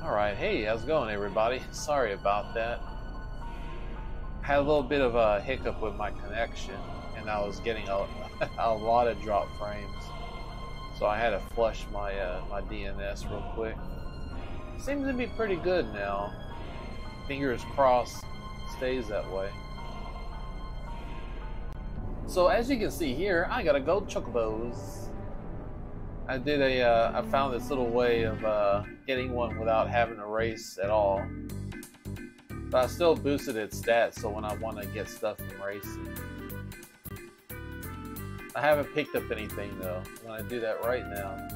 Alright, hey, how's it going everybody? Sorry about that. I had a little bit of a hiccup with my connection and I was getting a lot of drop frames. So I had to flush my my DNS real quick. Seems to be pretty good now. Fingers crossed stays that way. So as you can see here, I got a gold chocobos. I did I found this little way of getting one without having to race at all. But I still boosted its stats, so when I want to get stuff from racing. I haven't picked up anything though. I'm gonna do that right now.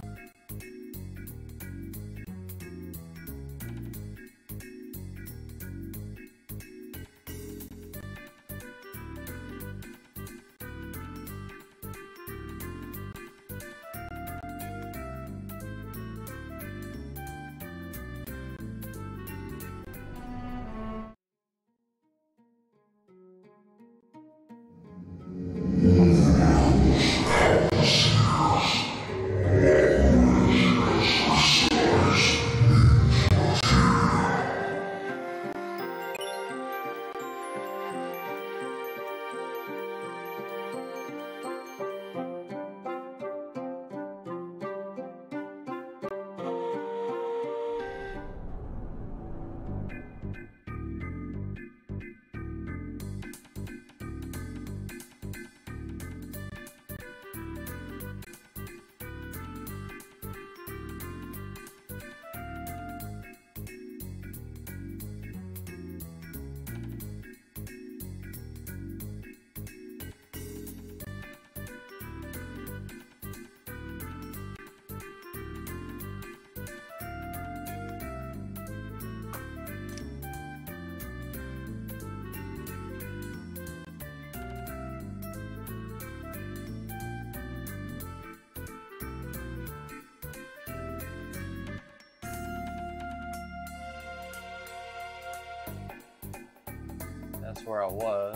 That's where I was.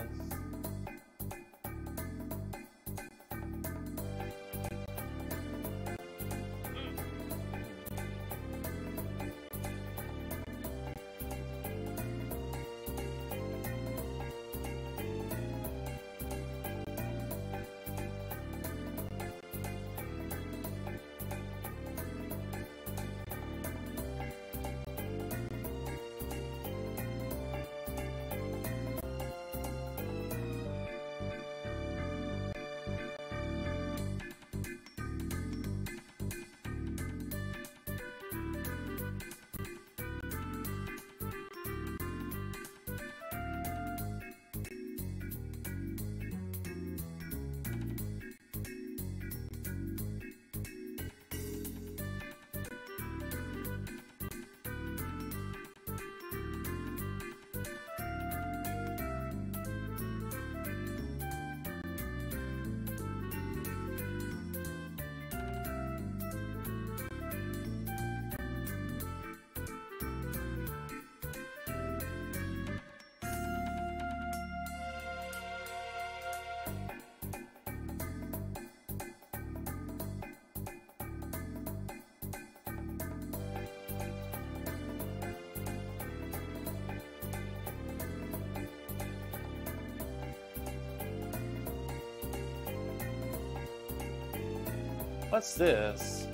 What's this?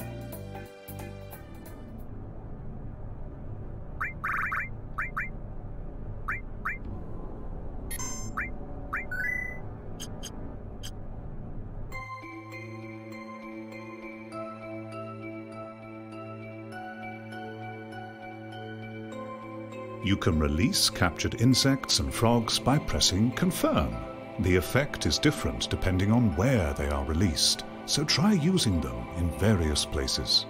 You can release captured insects and frogs by pressing Confirm. The effect is different depending on where they are released, so try using them in various places.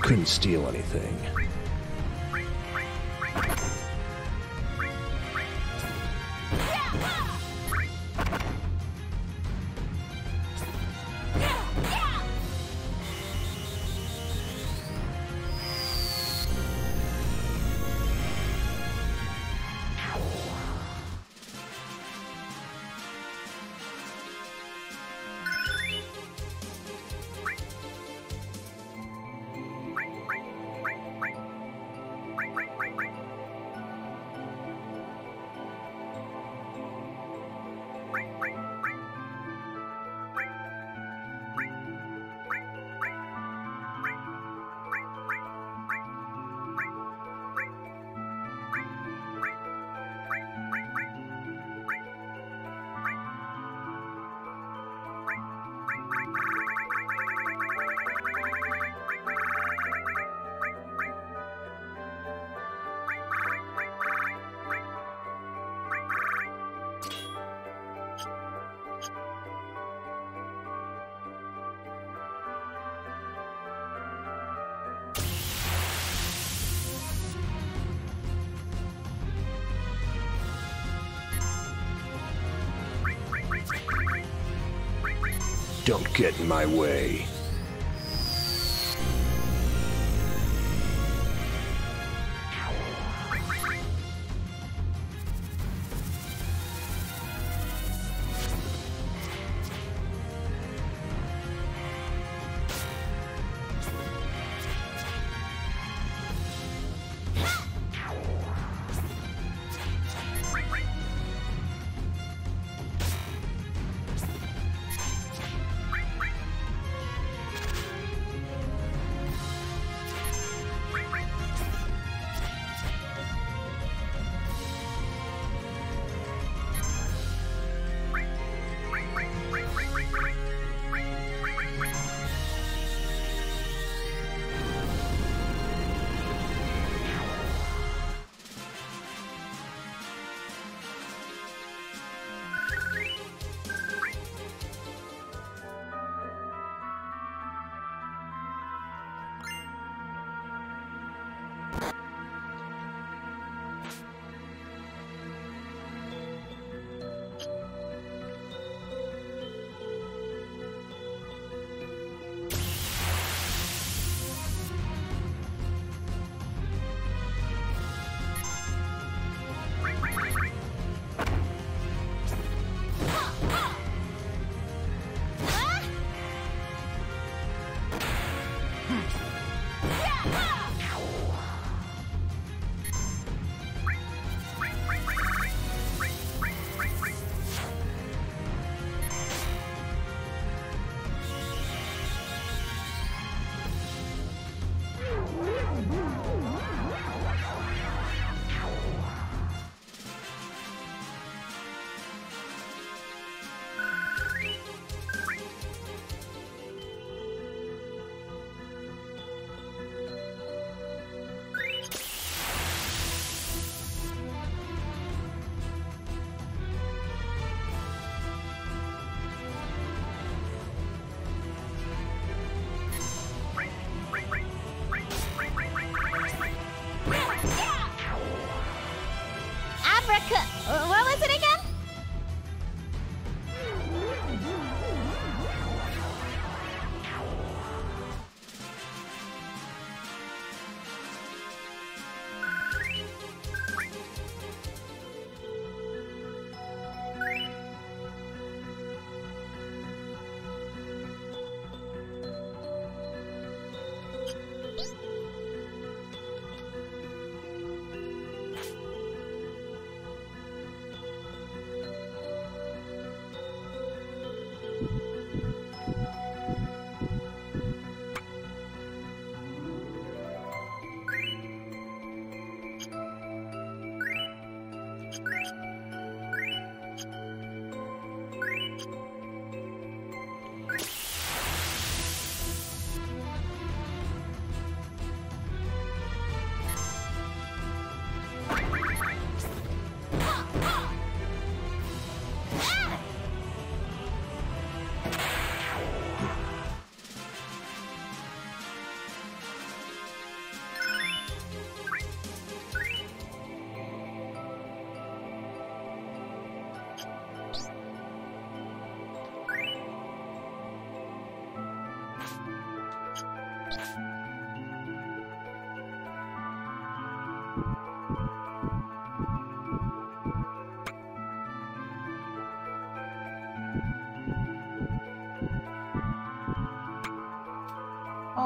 Couldn't steal anything. Don't get in my way.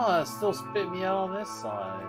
Oh, it still spit me out on this side.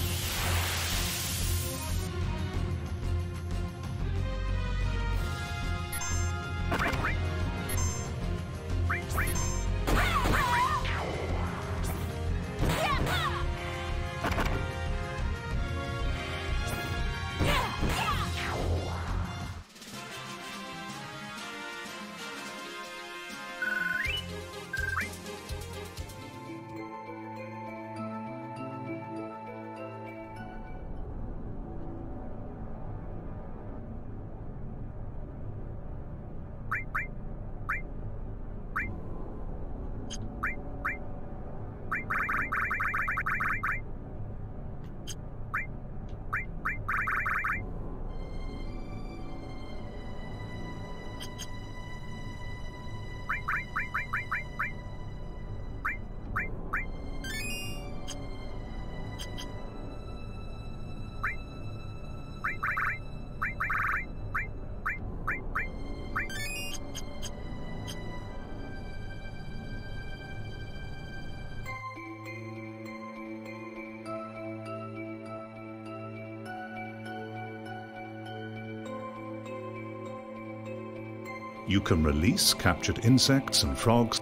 You can release captured insects and frogs.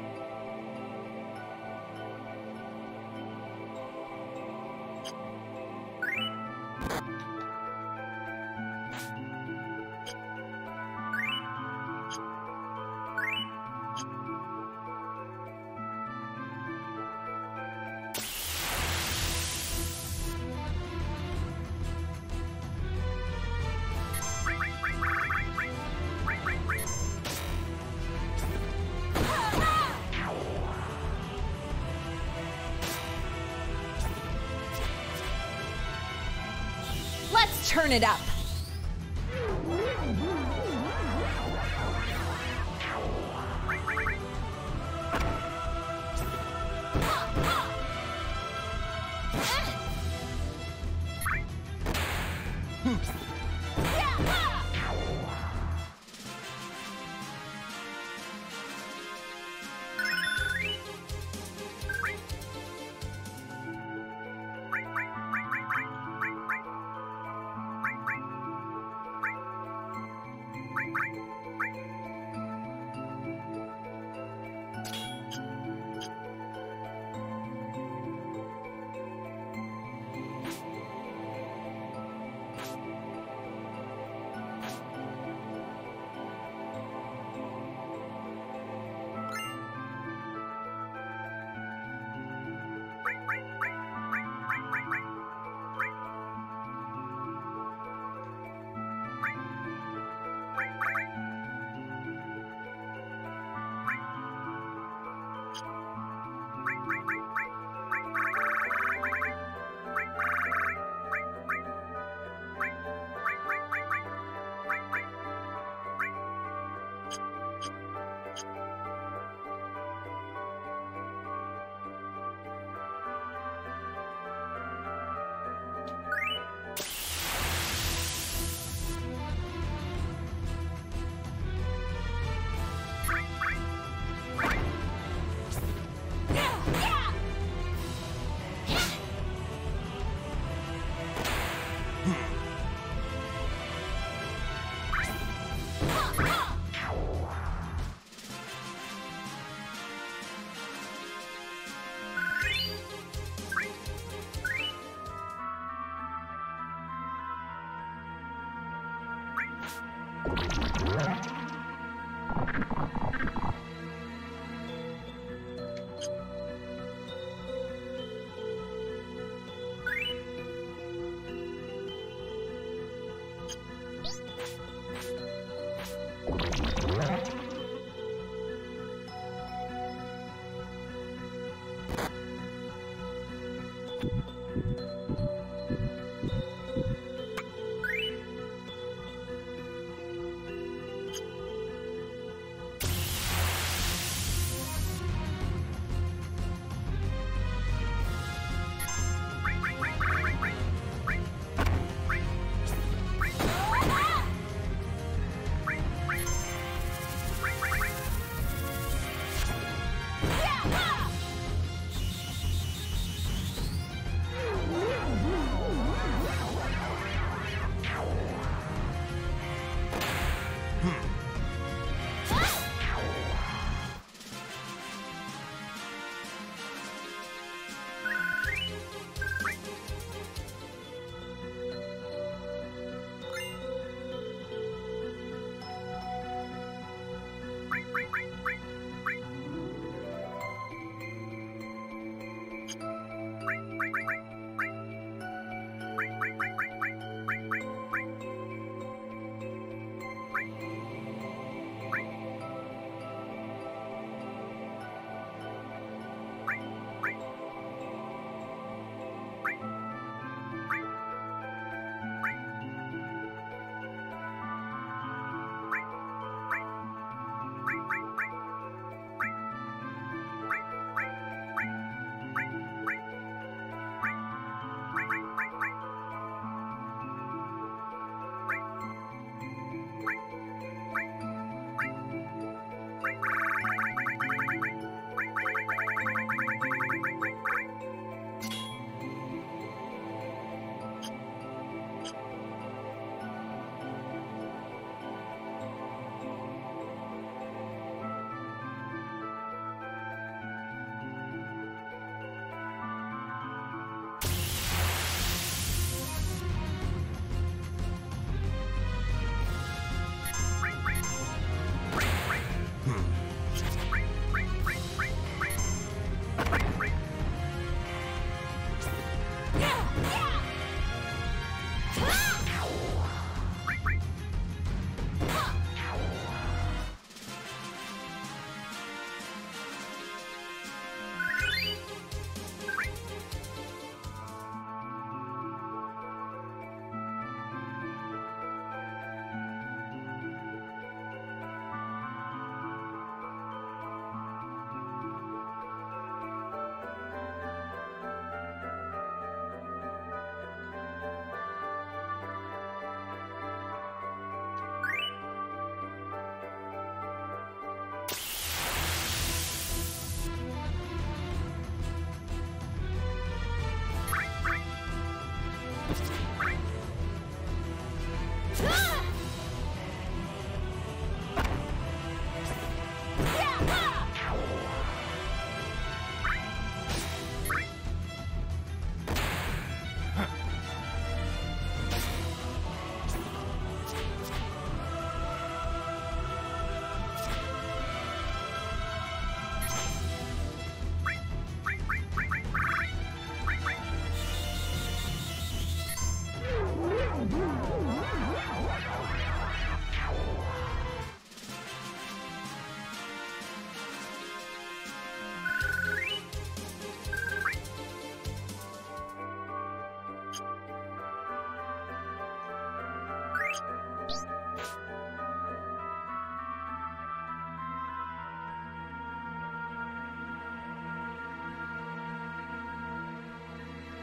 Let's turn it up.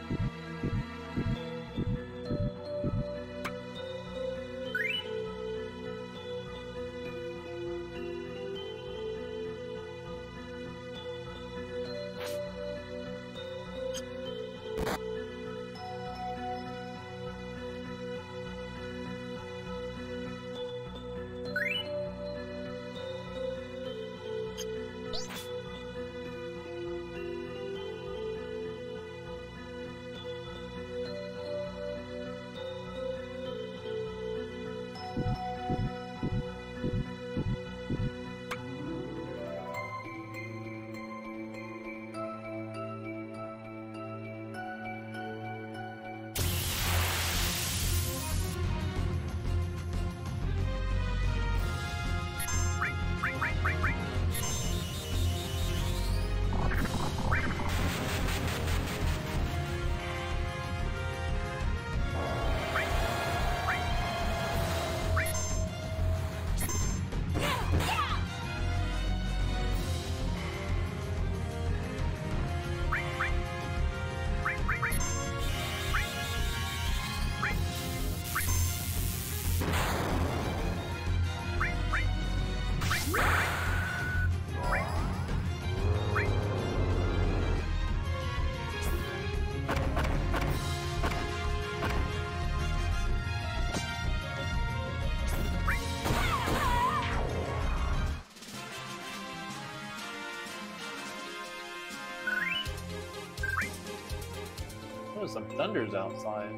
There's some thunders outside.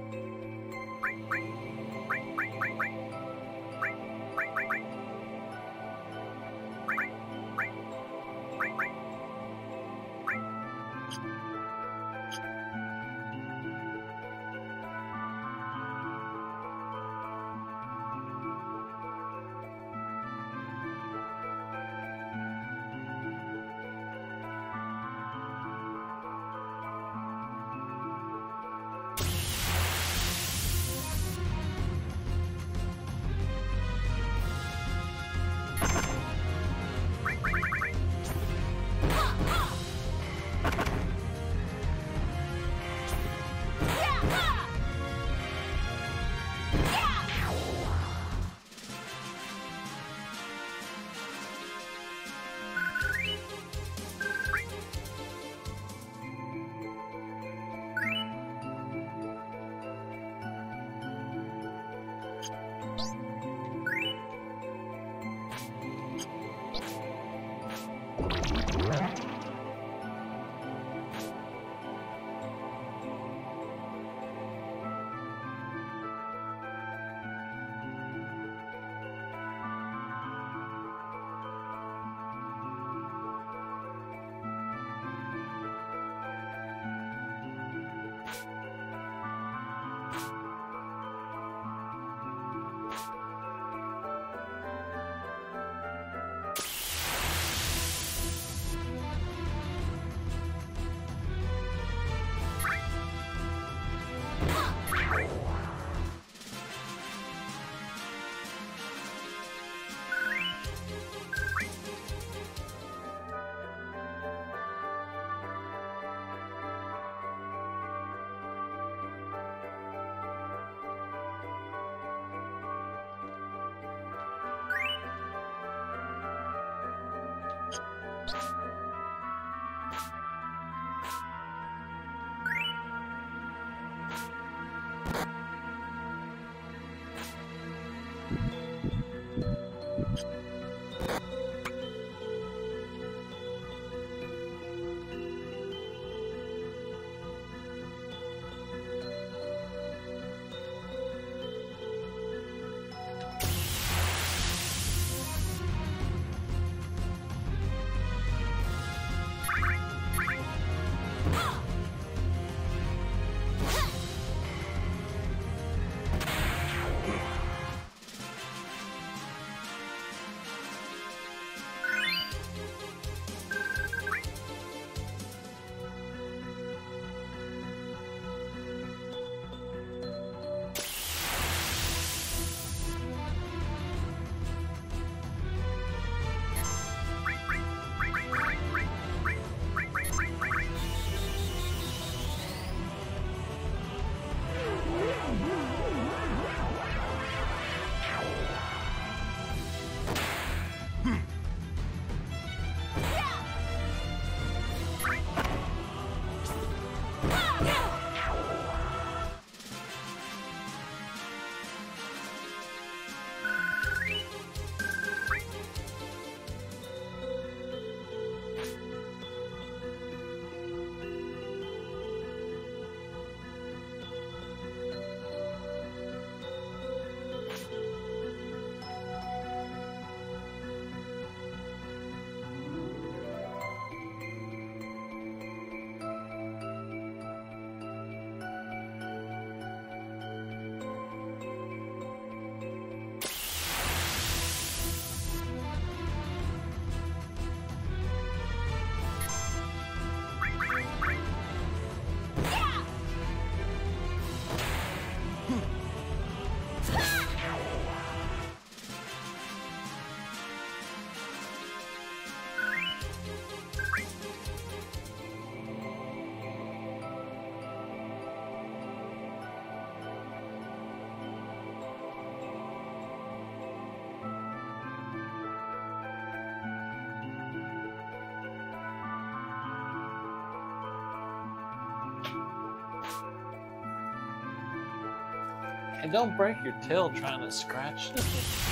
And don't break your tail trying to scratch it.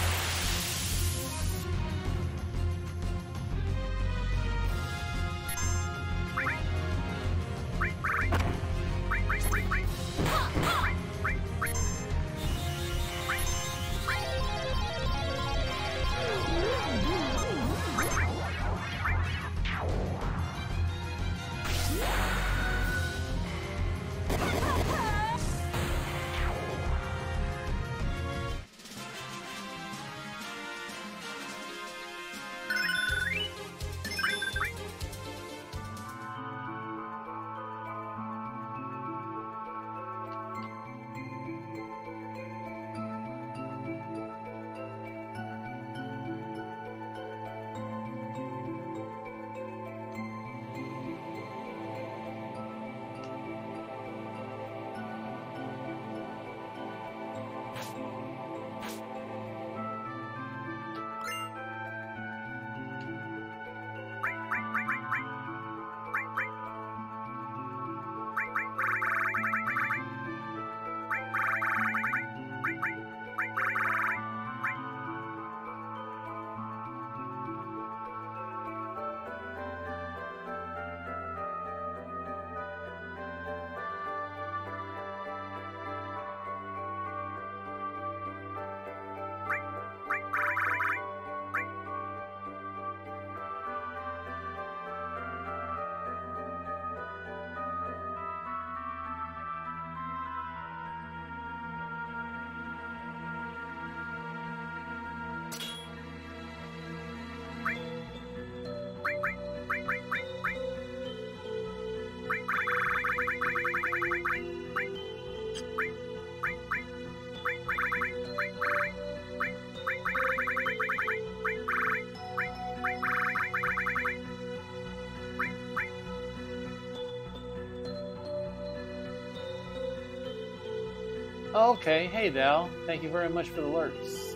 Okay, hey Dal. Thank you very much for the alerts.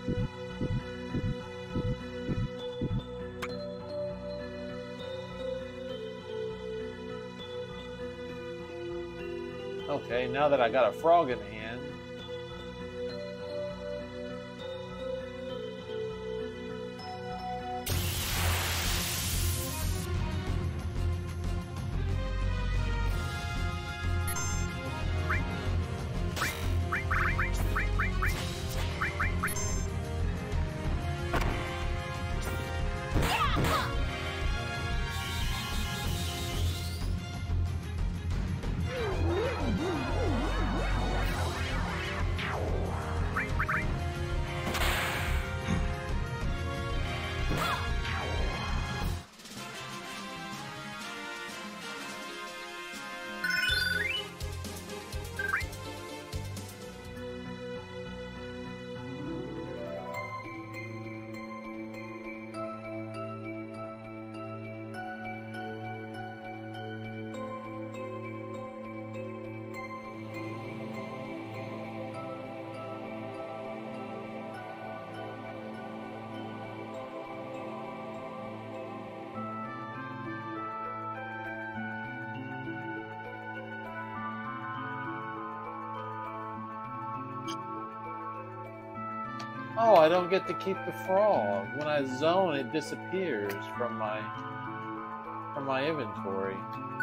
Okay, now that I got a frog in hand. Oh, I don't get to keep the frog. When I zone, it disappears from my inventory.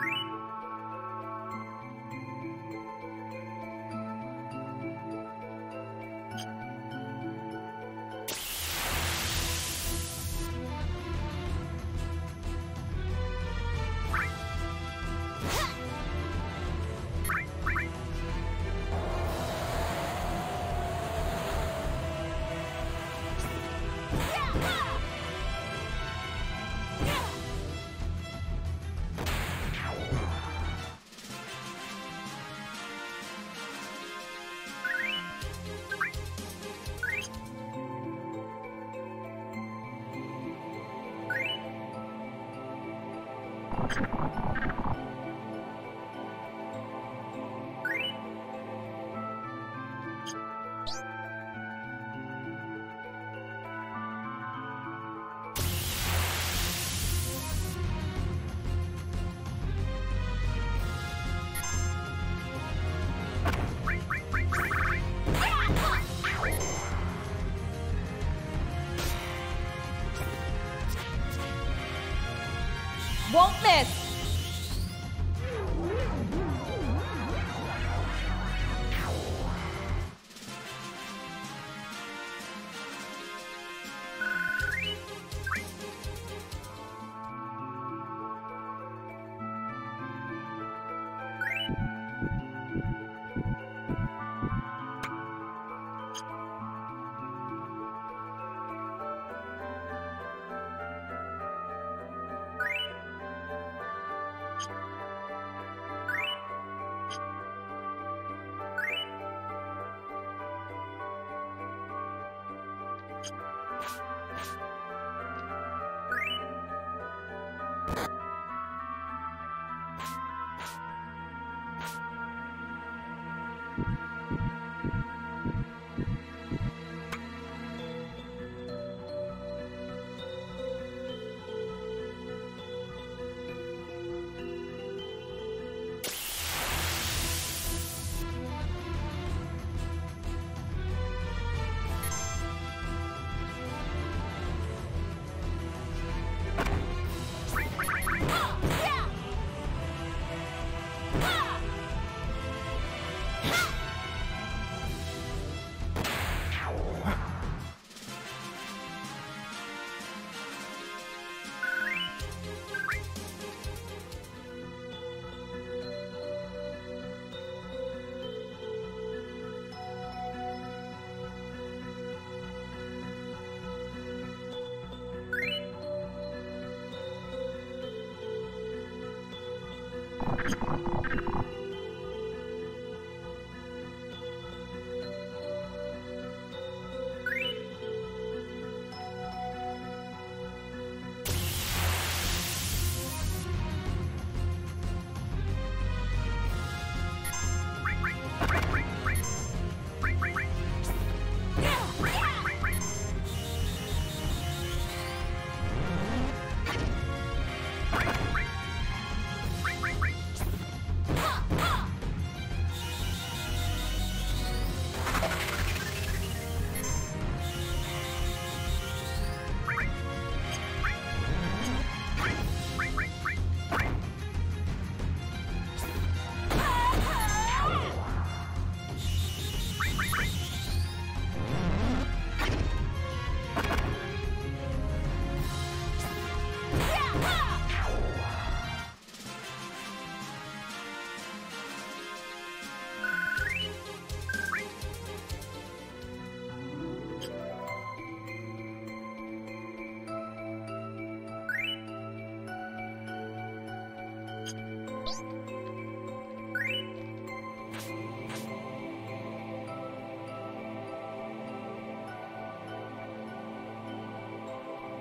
Won't miss.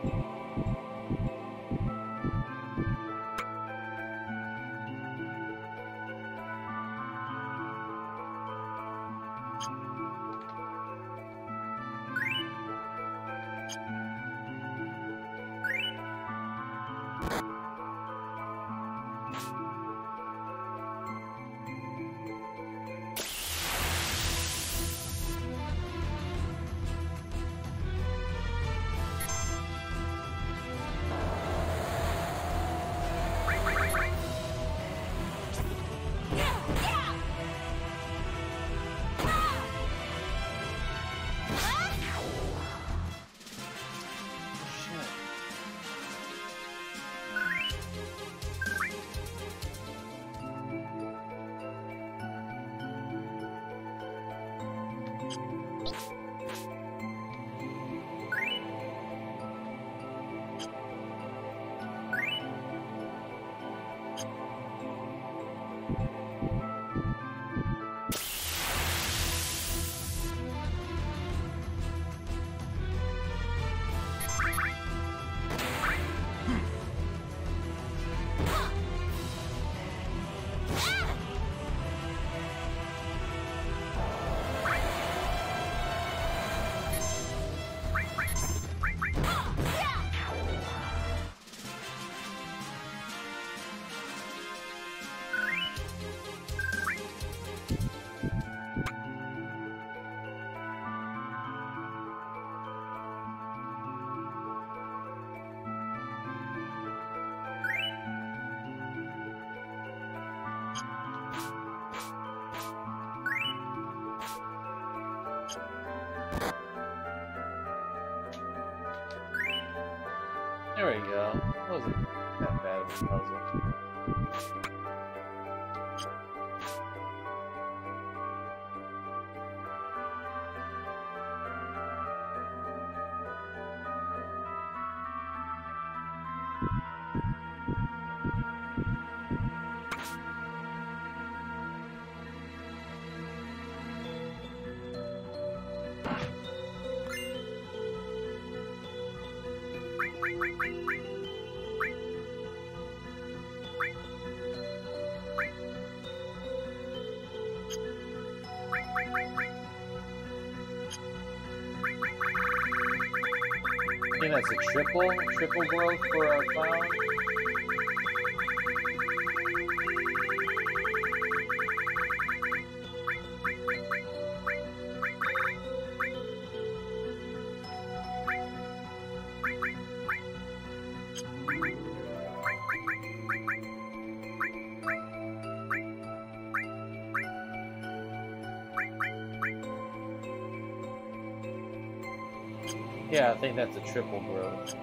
There we go. Wasn't that bad of a puzzle. I think that's a triple growth for a clown. Yeah, I think that's a triple growth.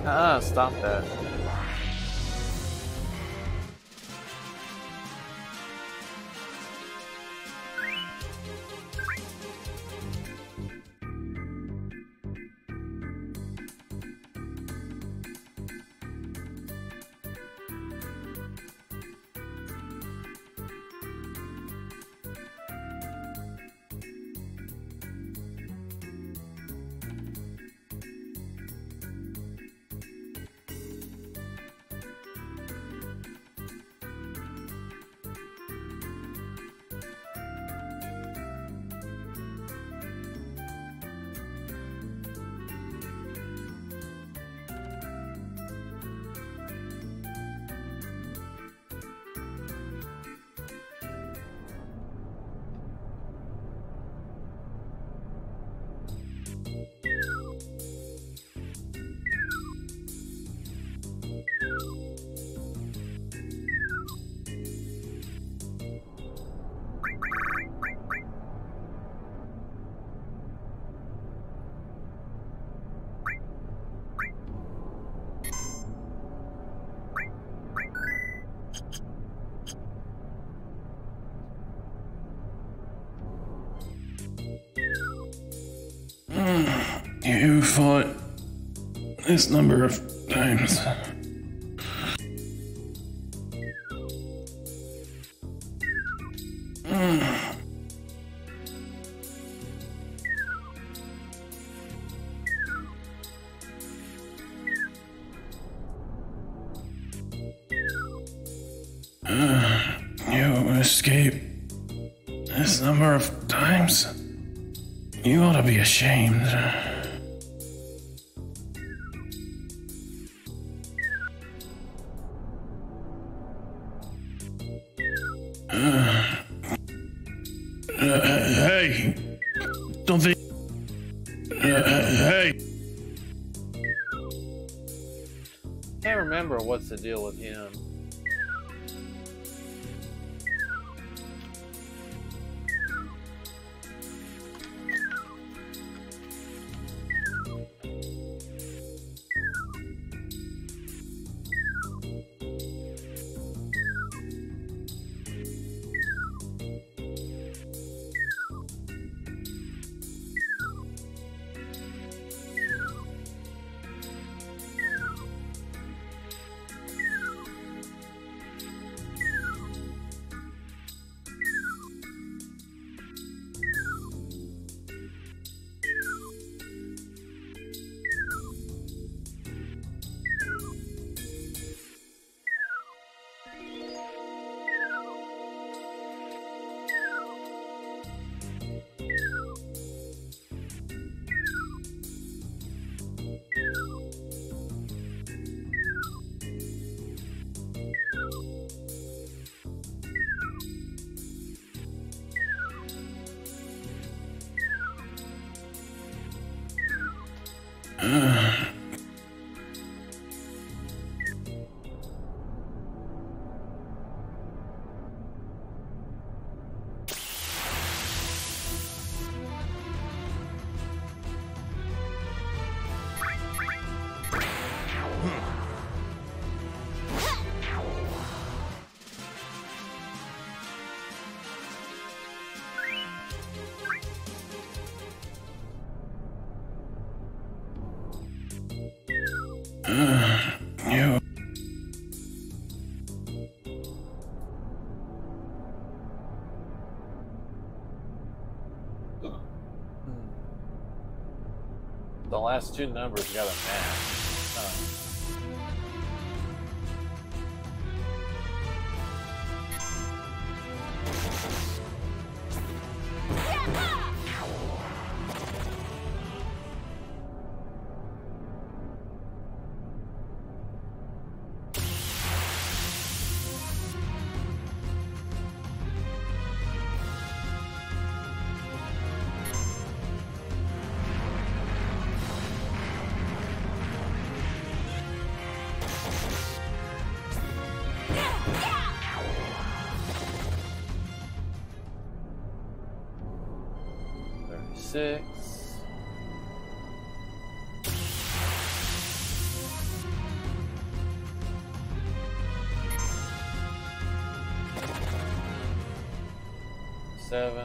Stop that. You fought this number of times. You escaped this number of times? You ought to be ashamed. Hey! Don't think... Hey! Can't remember what's the deal with him. You... The last two numbers got a match. Six. 37.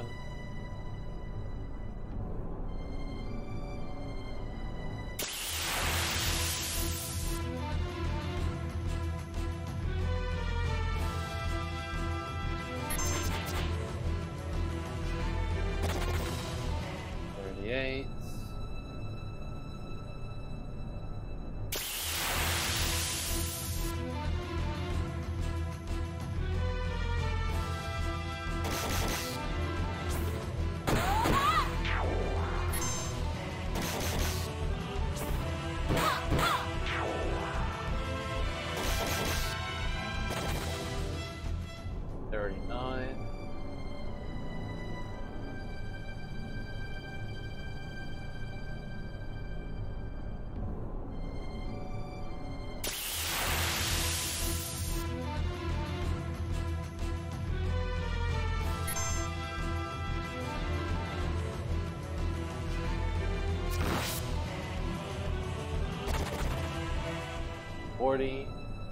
$40.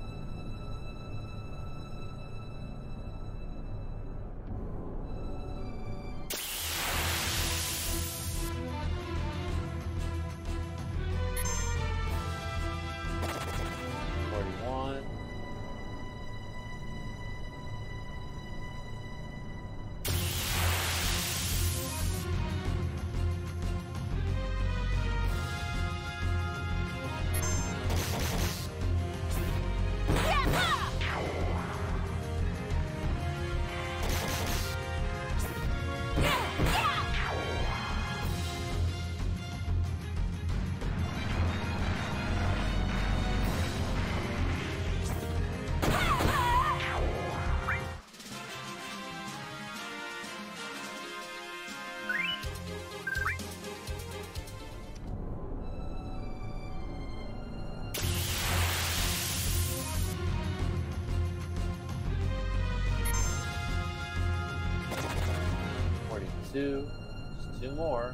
Just two more.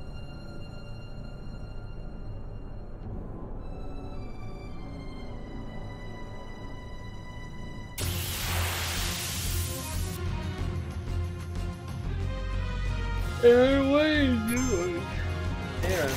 Aaron, what are you doing? Aaron.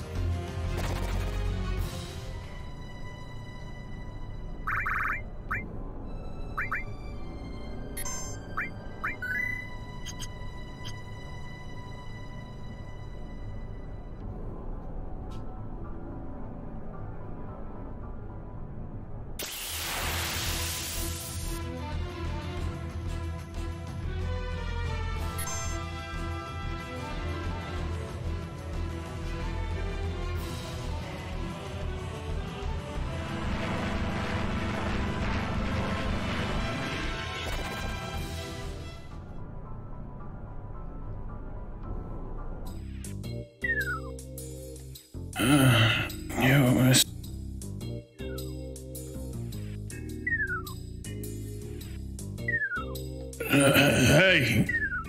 Hey!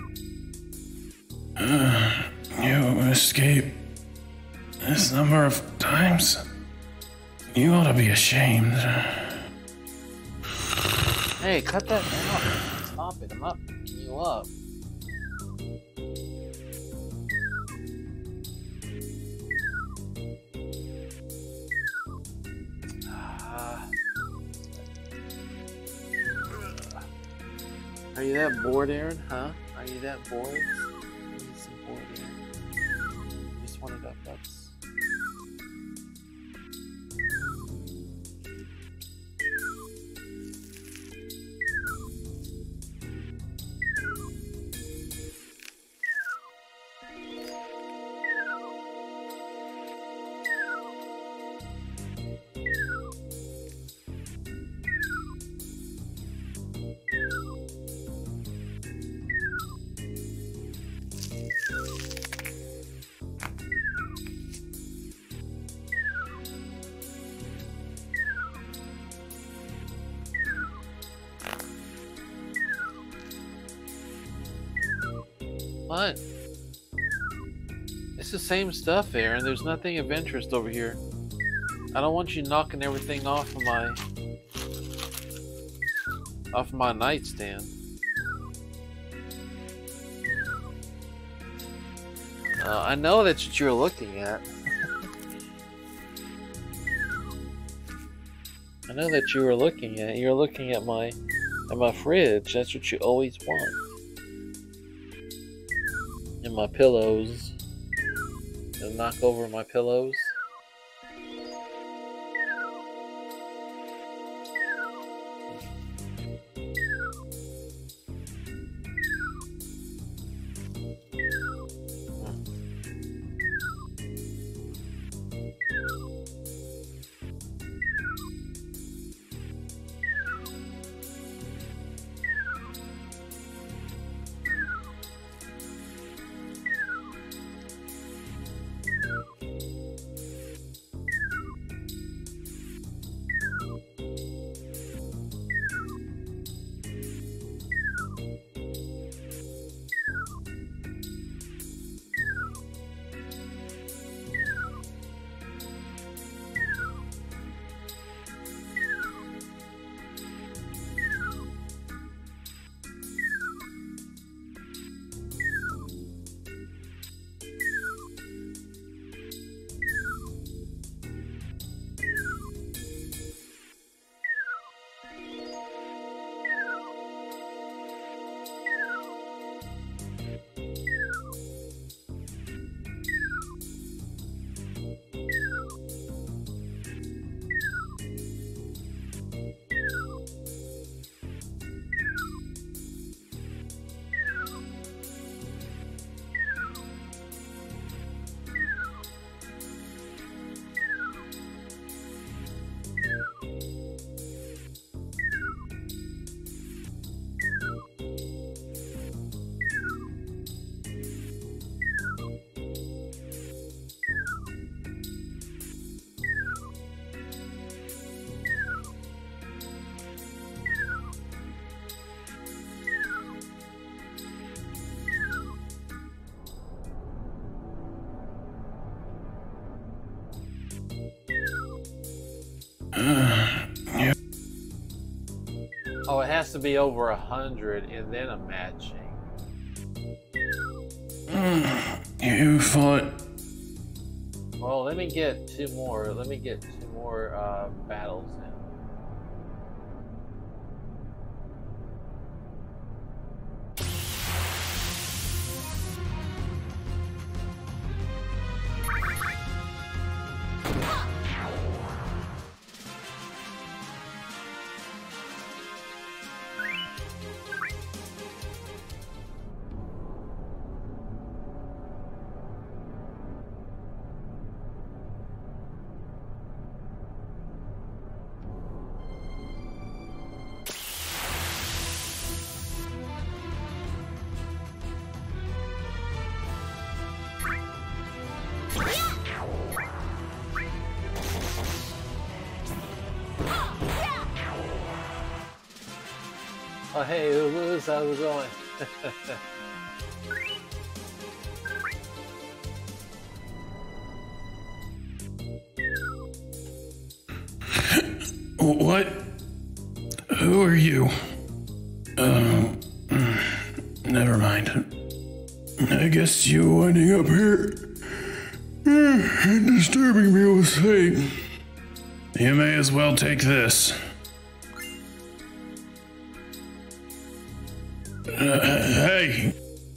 You escaped this number of times? You ought to be ashamed. Hey, cut that out. Stop it. I'm not picking you up. Are you that bored, Aaron? Huh? Are you that bored? You need some bored, Aaron. You just wanted upvotes. What? It's the same stuff, Aaron. There's nothing of interest over here. I don't want you knocking everything off of my nightstand. I know that's what you're looking at. I know that you were looking at. You're looking at my fridge. That's what you always want. And my pillows. You'll knock over my pillows. Oh, it has to be over 100 and then a matching. You fought. Well, let me get two more. Let me get two more battles in. Oh, hey, Luz, how's it going? What? Who are you? Never mind. I guess you winding up here and disturbing me with fate. You may as well take this. Hey!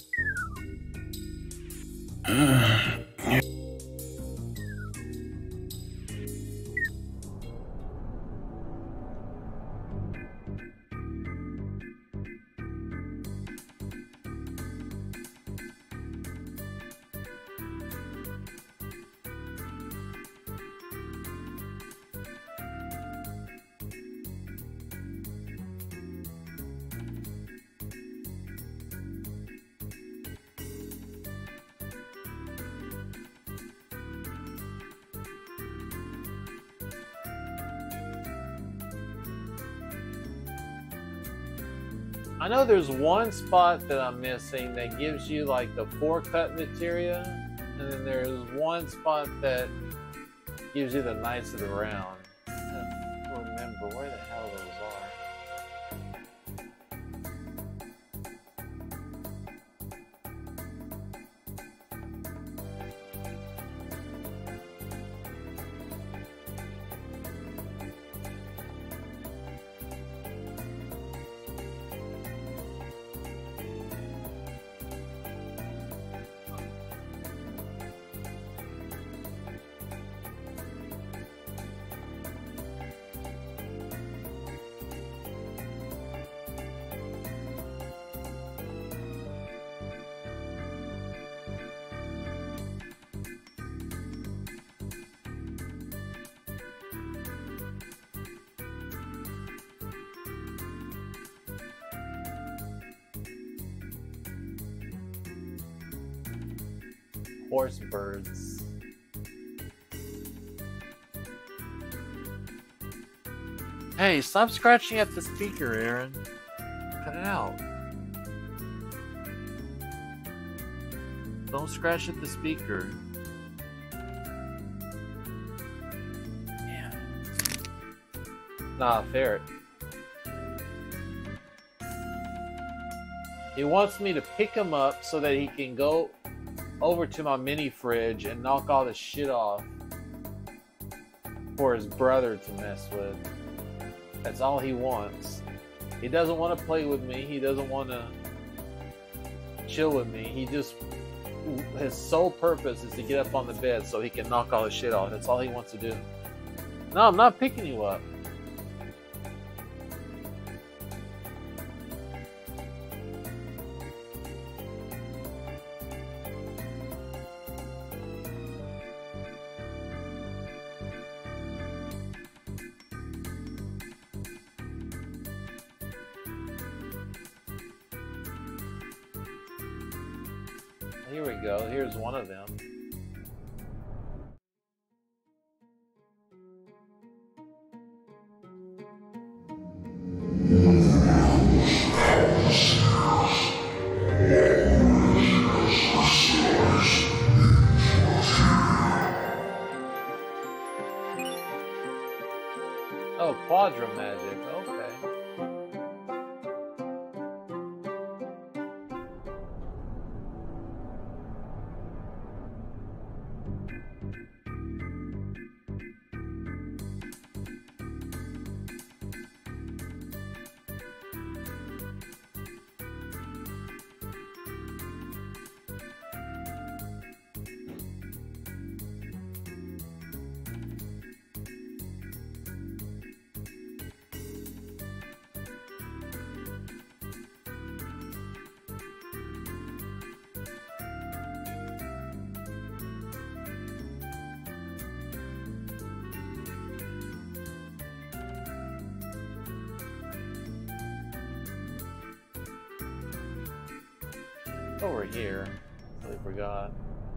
I know there's one spot that I'm missing that gives you like the 4-cut materia, and then there's one spot that gives you the Knights of the Round. I don't remember where the hell those are. Horse birds. Hey, stop scratching at the speaker, Aaron. Cut it out. Don't scratch at the speaker. Yeah. Nah, ferret. He wants me to pick him up so that he can go over to my mini fridge and knock all the shit off for his brother to mess with. That's all he wants. He doesn't want to play with me. He doesn't want to chill with me. His sole purpose is to get up on the bed so he can knock all the shit off. That's all he wants to do. No, I'm not picking you up. Here we go. Here's one of them. Oh, Quadra magic. Okay. Over here. I forgot.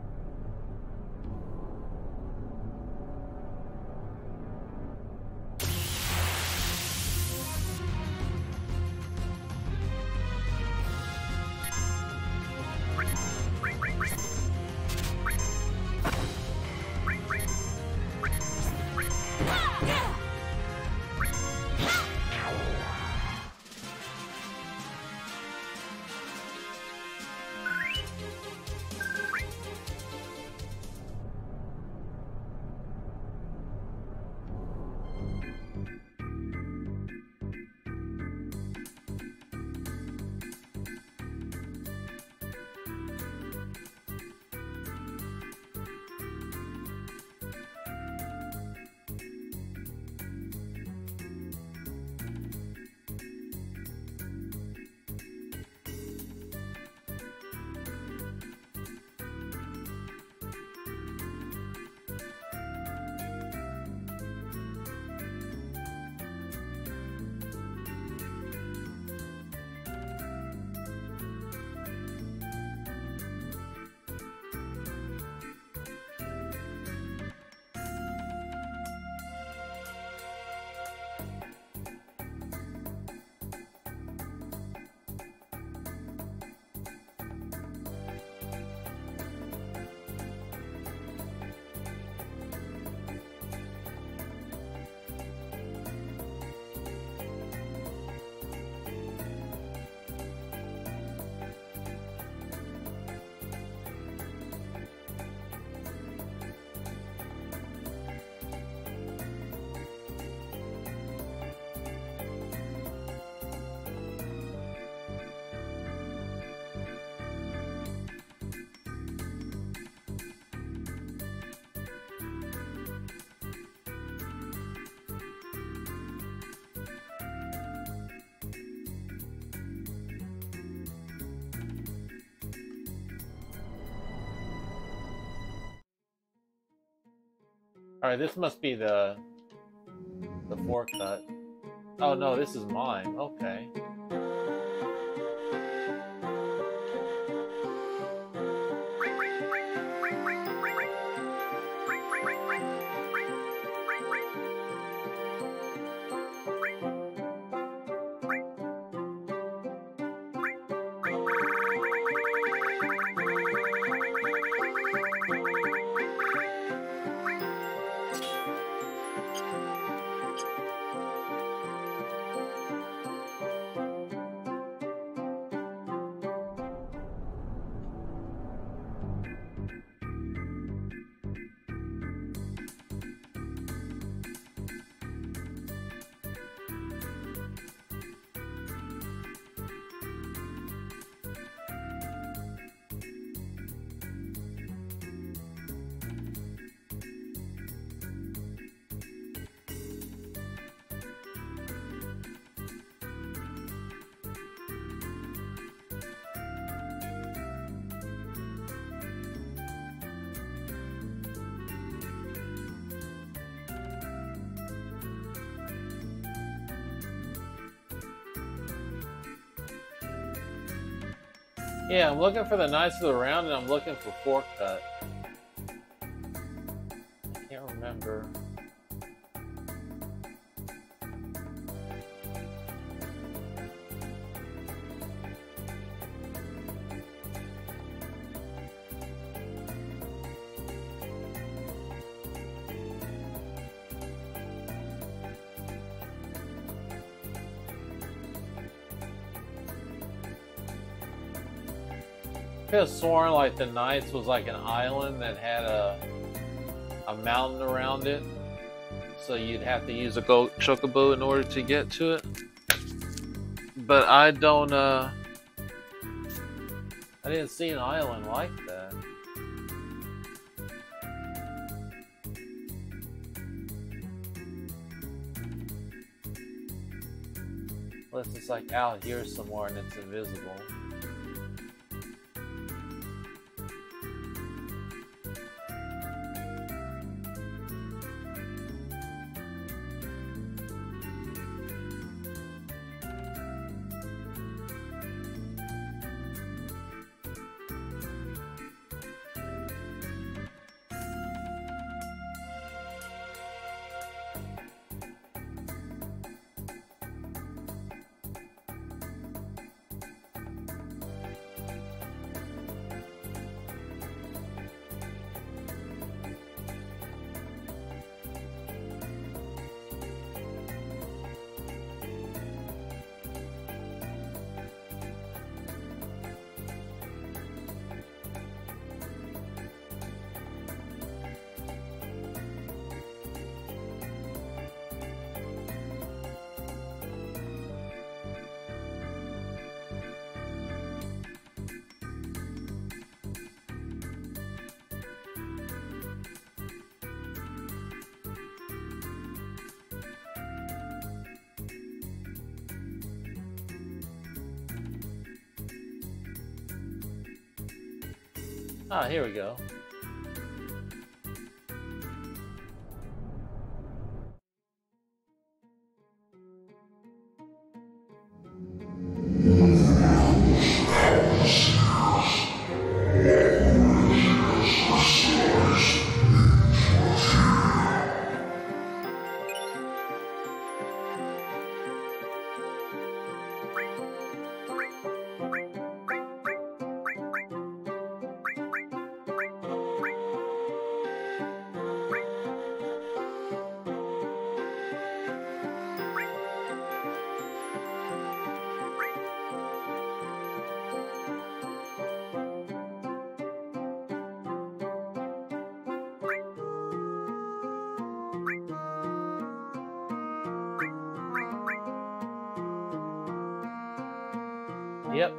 Alright, this must be the forecut. Oh no, this is mine. Okay. Yeah, I'm looking for the Knights of the Round, and I'm looking for Fork Cut. I can't remember. I could have sworn like the Knights was like an island that had a mountain around it, so you'd have to use a chocobo in order to get to it. But I don't. I didn't see an island like that. Unless it's like out here somewhere and it's invisible. Ah, here we go. Yep.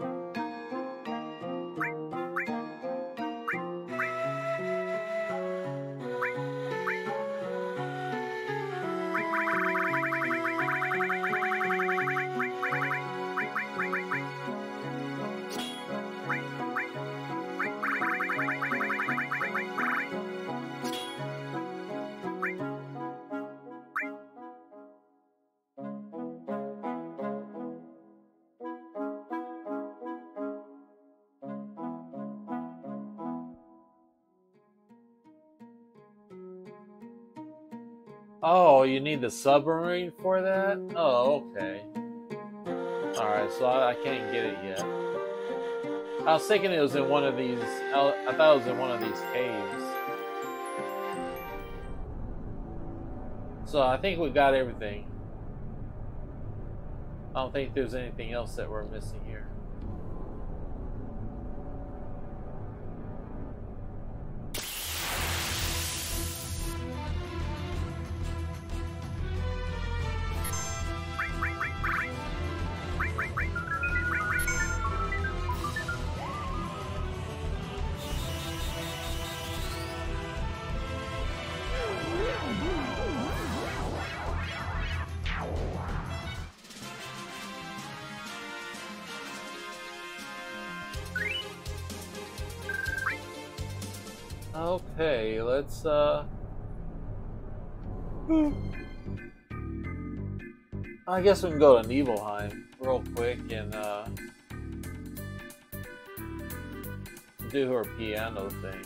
Oh, you need the submarine for that? Oh, okay. Alright, so I can't get it yet. I was thinking it was in one of these... I thought it was in one of these caves. So I think we got everything. I don't think there's anything else that we're missing here. Okay, let's I guess we can go to Nibelheim real quick and do her piano thing.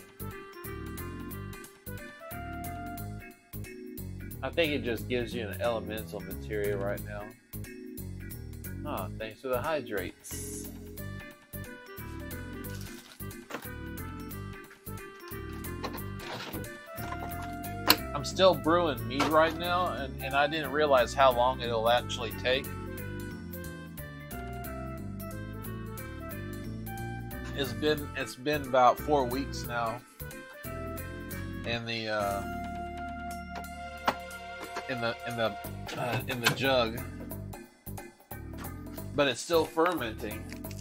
I think it just gives you an elemental material right now. Ah, thanks for the hydrates. I'm still brewing mead right now, and I didn't realize how long it'll actually take. It's been about 4 weeks now in the jug, but it's still fermenting.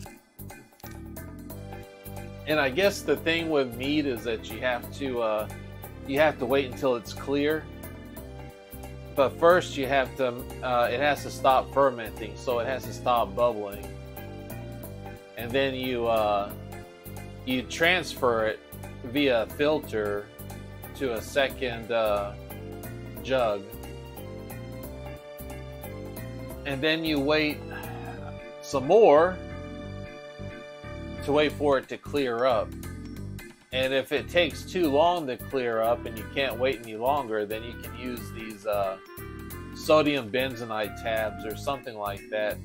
And I guess the thing with mead is that you have to wait until it's clear. But first you have to it has to stop fermenting, so it has to stop bubbling, and then you transfer it via filter to a second jug, and then you wait some more to wait for it to clear up. And if it takes too long to clear up and you can't wait any longer, then you can use these sodium bentonite tabs or something like that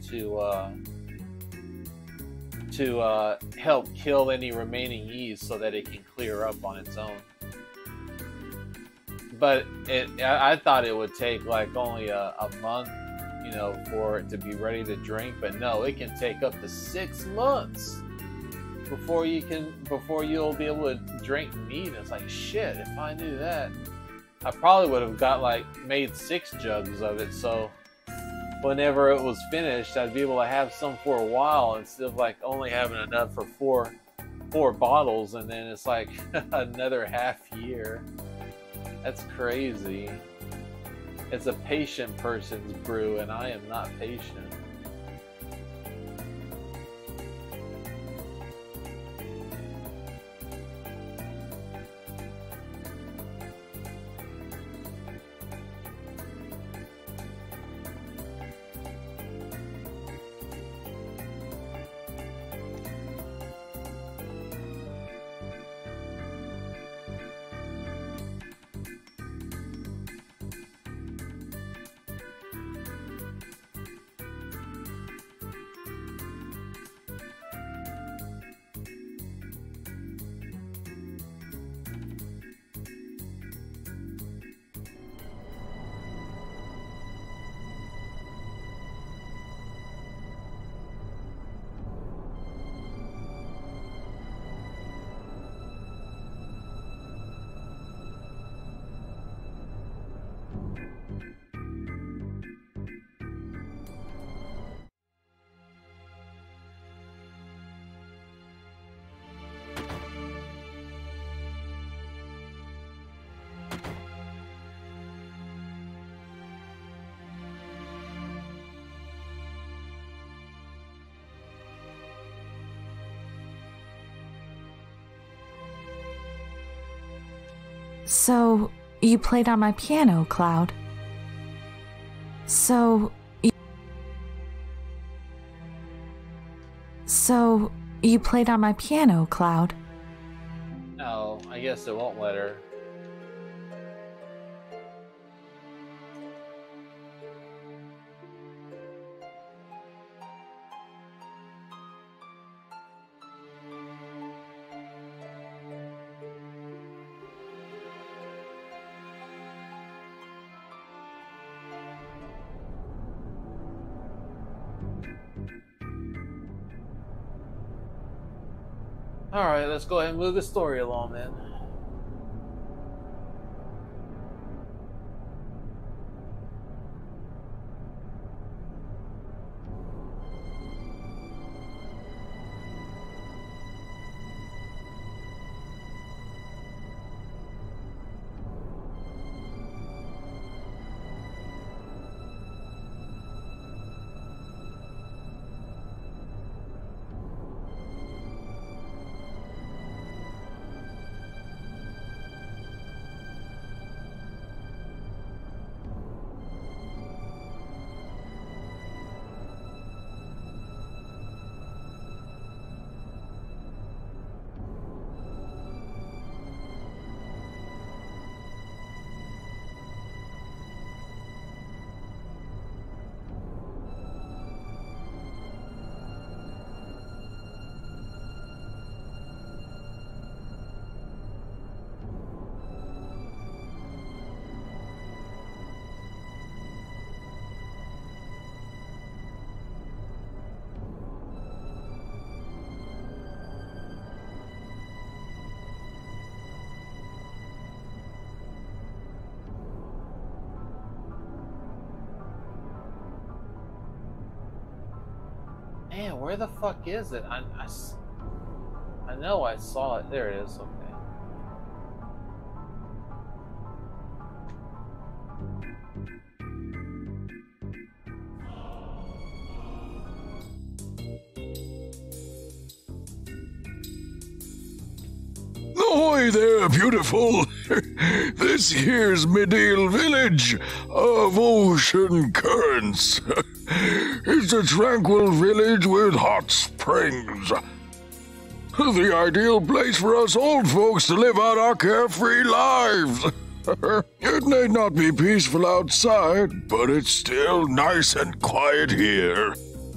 to help kill any remaining yeast so that it can clear up on its own. But I thought it would take like only a month, you know, for it to be ready to drink. But no, it can take up to 6 months before you'll be able to drink mead. It's like, shit, if I knew that, I probably would have made 6 jugs of it, so whenever it was finished, I'd be able to have some for a while instead of like only having enough for four bottles, and then it's like another half year. That's crazy. It's a patient person's brew, and I am not patient. So, you played on my piano, Cloud. So, you played on my piano, Cloud. No, I guess it won't let her. Alright, let's go ahead and move the story along then. Man, where the fuck is it? I know I saw it. There it is. Okay. Ahoy there, beautiful! This here's Midale Village of Ocean Currents. It's a tranquil village with hot springs. The ideal place for us old folks to live out our carefree lives. It may not be peaceful outside, but it's still nice and quiet here.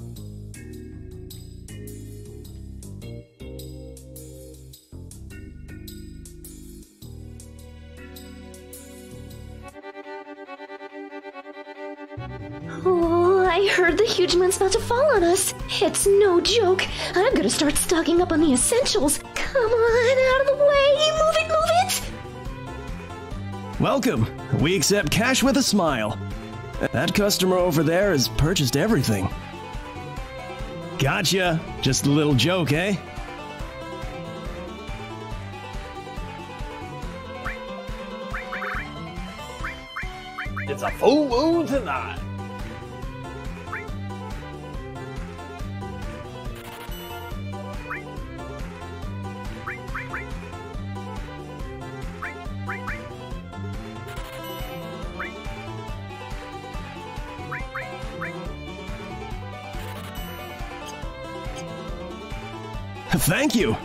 Oh, I heard the huge man's about to fall on us. It's no joke. I'm gonna start stocking up on the essentials. Come on, out of the way. Move it, move it. Welcome. We accept cash with a smile. That customer over there has purchased everything. Gotcha. Just a little joke, eh? It's a full moon tonight. Thank you.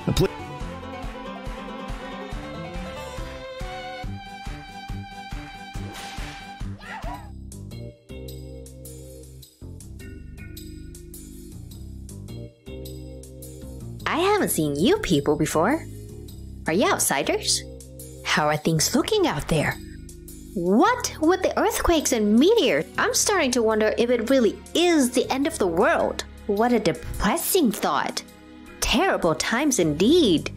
I haven't seen you people before. Are you outsiders? How are things looking out there? What with the earthquakes and meteors? I'm starting to wonder if it really is the end of the world. What a depressing thought. Terrible times indeed.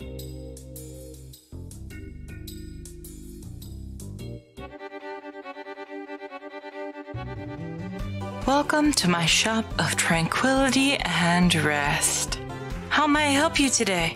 Welcome to my shop of tranquility and rest. How may I help you today?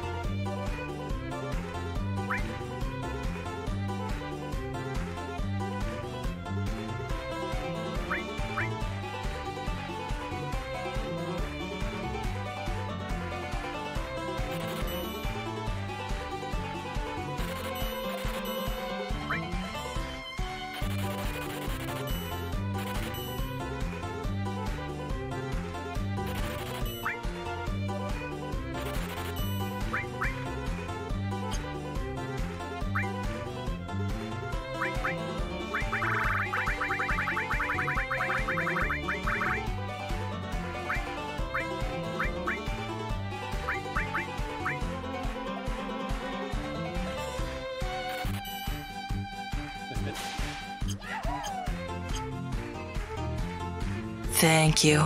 Thank you.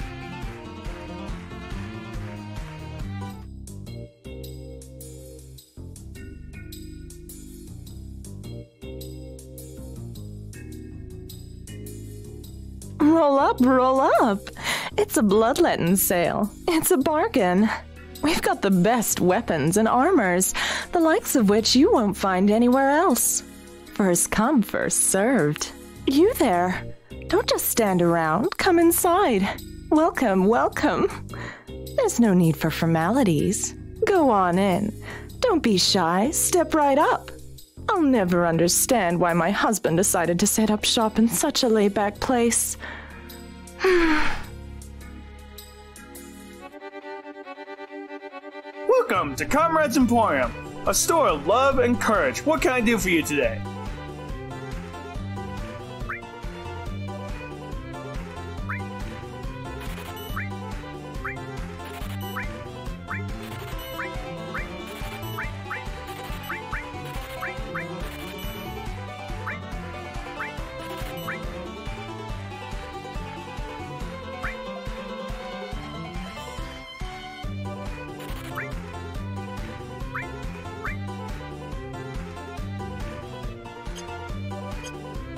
Roll up, roll up. It's a bloodletting sale. It's a bargain. We've got the best weapons and armors, the likes of which you won't find anywhere else. First come, first served. You there. Don't just stand around. Come inside. Welcome, welcome. There's no need for formalities. Go on in. Don't be shy. Step right up. I'll never understand why my husband decided to set up shop in such a laid-back place. Welcome to Comrades Emporium, a store of love and courage. What can I do for you today?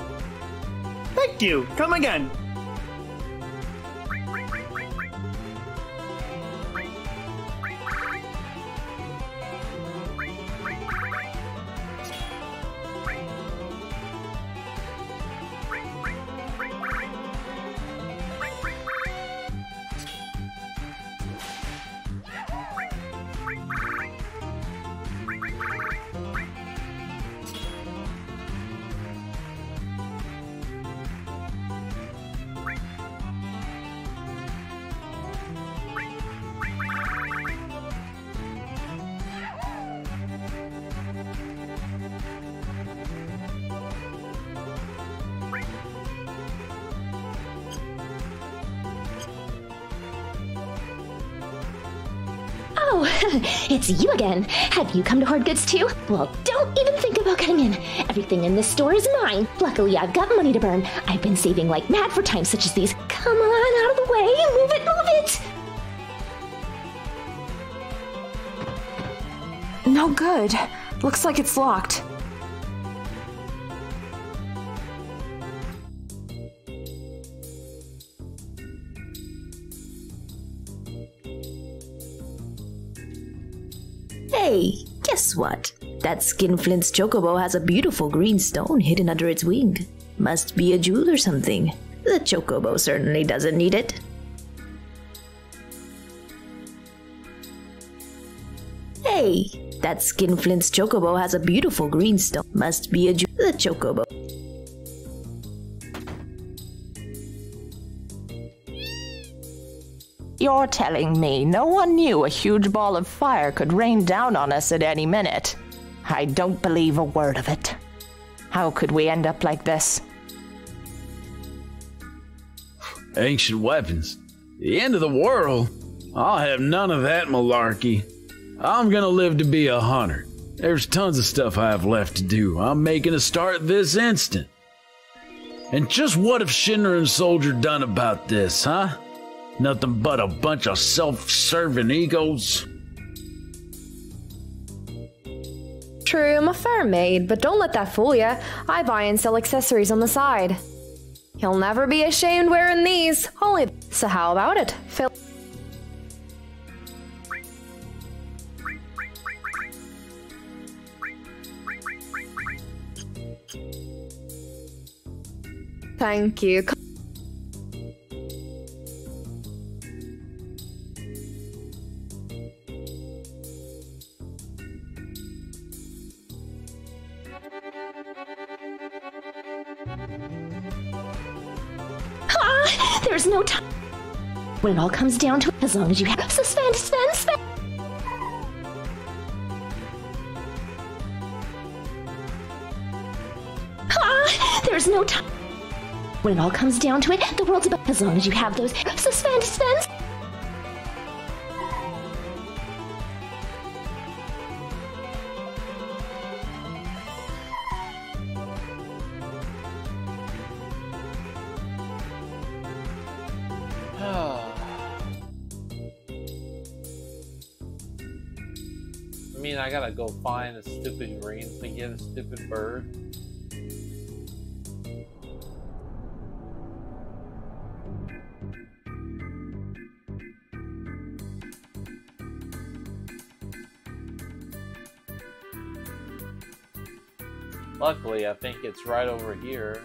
Thank you. Come again. Oh, it's you again. Have you come to hoard goods too? Well, don't even think about cutting in. Everything in this store is mine. Luckily, I've got money to burn. I've been saving like mad for times such as these. Come on, out of the way. Move it, move it. No good. Looks like it's locked. Hey, guess what? That Skinflint's chocobo has a beautiful green stone hidden under its wing. Must be a jewel or something. The chocobo certainly doesn't need it. Hey, that Skinflint's chocobo has a beautiful green stone. Must be a jewel. The chocobo. You're telling me no one knew a huge ball of fire could rain down on us at any minute? I don't believe a word of it. How could we end up like this? Ancient weapons? The end of the world? I'll have none of that malarkey. I'm gonna live to be 100. There's tons of stuff I have left to do. I'm making a start this instant. And just what have Shinra and Soldier done about this, huh? Nothing but a bunch of self-serving egos. True, I'm a fair maid, but don't let that fool ya. I buy and sell accessories on the side. He'll never be ashamed wearing these. So how about it? Phil. Thank you. There's no time. When it all comes down to it, as long as you have suspense. There's no time. When it all comes down to it, the world's about as long as you have those suspense. I mean, I gotta go find a stupid green to get a stupid bird. Luckily, I think it's right over here.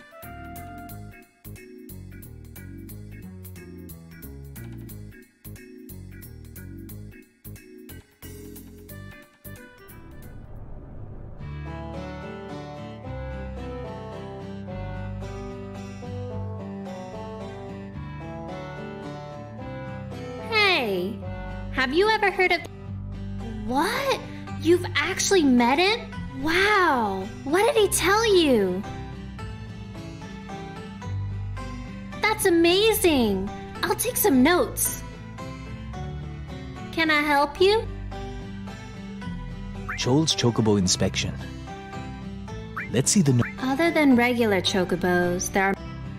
Hey, have you ever heard of... What? You've actually met him? Wow, what did he tell you? That's amazing. I'll take some notes. Can I help you? Joel's Chocobo inspection. Let's see the Other than regular chocobos, there are...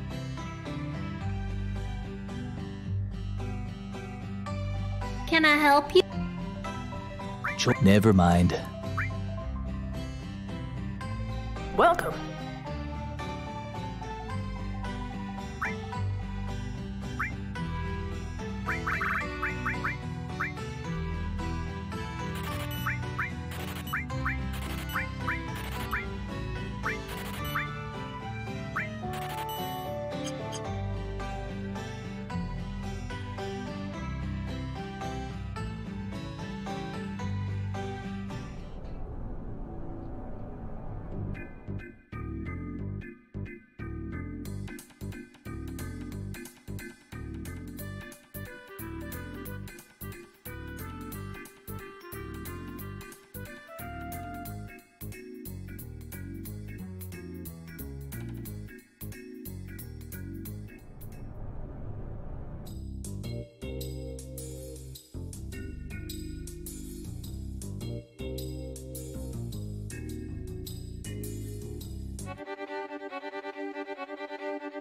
Can I help you? Never mind. Welcome.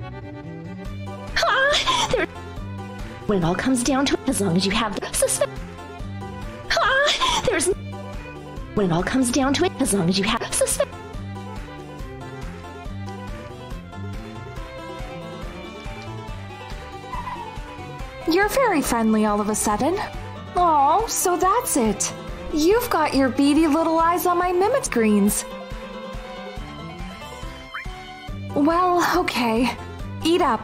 When it all comes down to it, as long as you have the suspense. When it all comes down to it, as long as you have suspense. You're very friendly all of a sudden. Oh, so that's it. You've got your beady little eyes on my mimic screens. Well, okay. Eat up.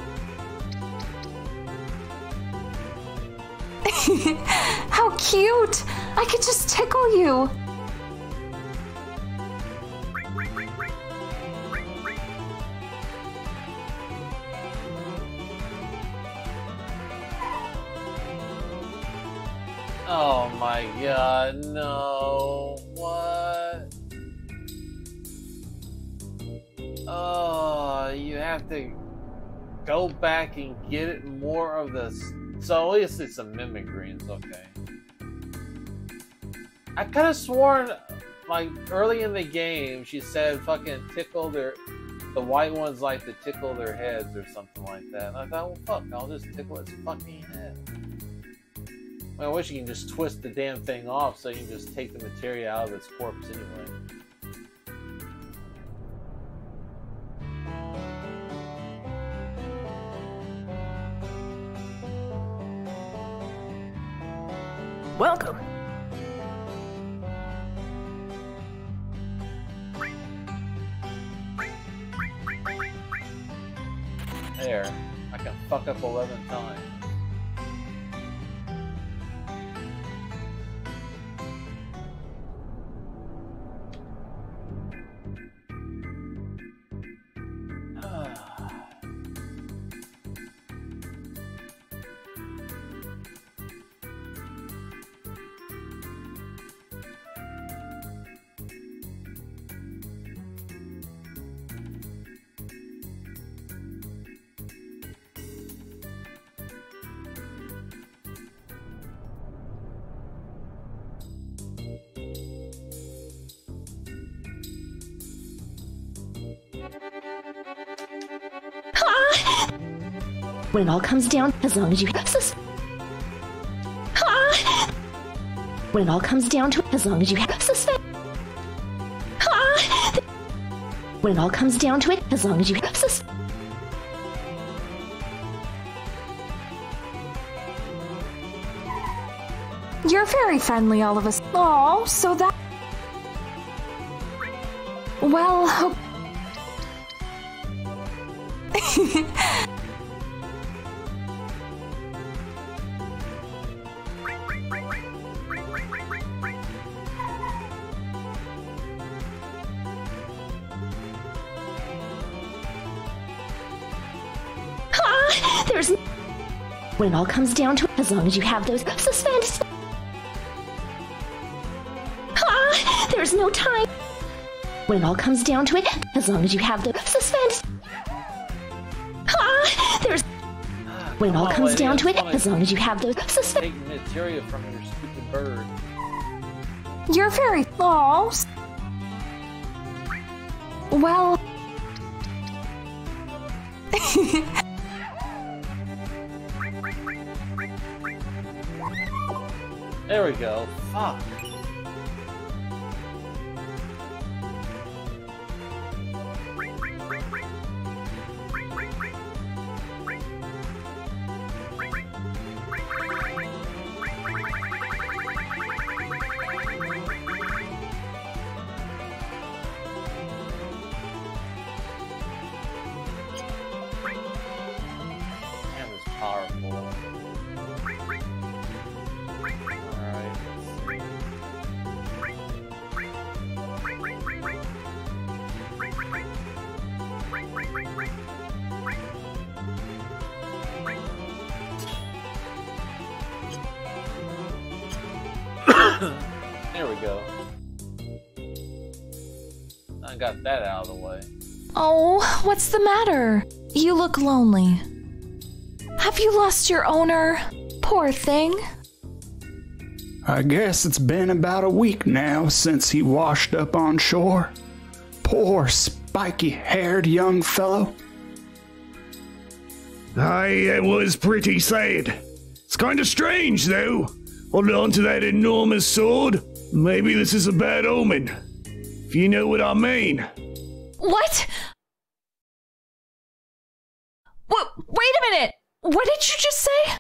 How cute! I could just tickle you. Oh my god, no. What? Oh, you have to go back and get it more of this. So at least it's a mimic greens, okay. I could have sworn, like, early in the game, she said fucking tickle the white ones like to tickle their heads or something like that. And I thought, well, fuck, I'll just tickle its fucking head. I wish you can just twist the damn thing off so you can just take the material out of its corpse anyway. Welcome. There. I can fuck up 11 times. When it all comes down, as long as you have when it all comes down to it, as long as you have suspense. When it all comes down to it, as long as you have suspense. You're very friendly all of us. Oh, so that... Well... When it all comes down to it, as long as you have those suspense. There's no time. When it all comes down to it, as long as you have the suspense. There's. When it all comes down to it, as long as you have those suspense. Take material from your stupid bird. You're very... Oh. Well... There we go. Fuck. Damn, it's powerful. There we go. I got that out of the way. Oh, what's the matter? You look lonely. Have you lost your owner? Poor thing. I guess it's been about a week now since he washed up on shore. Poor spiky-haired young fellow. Aye, it was pretty sad. It's kinda strange, though. Holding on to that enormous sword. Maybe this is a bad omen. If you know what I mean. What? Wait a minute! What did you just say?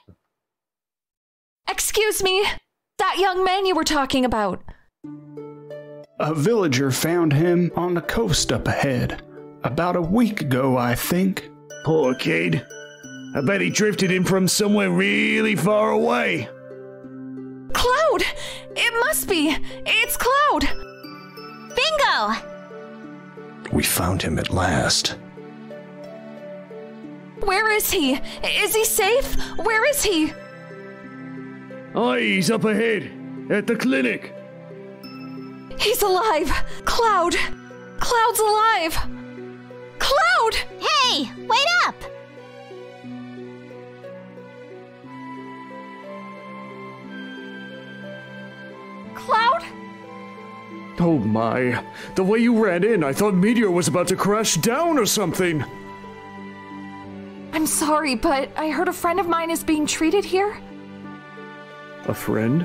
Excuse me, that young man you were talking about. A villager found him on the coast up ahead. About a week ago, I think. Poor kid. I bet he drifted in from somewhere really far away. Cloud! It must be! It's Cloud! Bingo! We found him at last. Where is he? Is he safe? Where is he? Aye, he's up ahead. At the clinic. He's alive! Cloud! Cloud's alive! Cloud! Hey, wait up! Cloud? Oh my. The way you ran in, I thought Meteor was about to crash down or something. I'm sorry, but I heard a friend of mine is being treated here. A friend?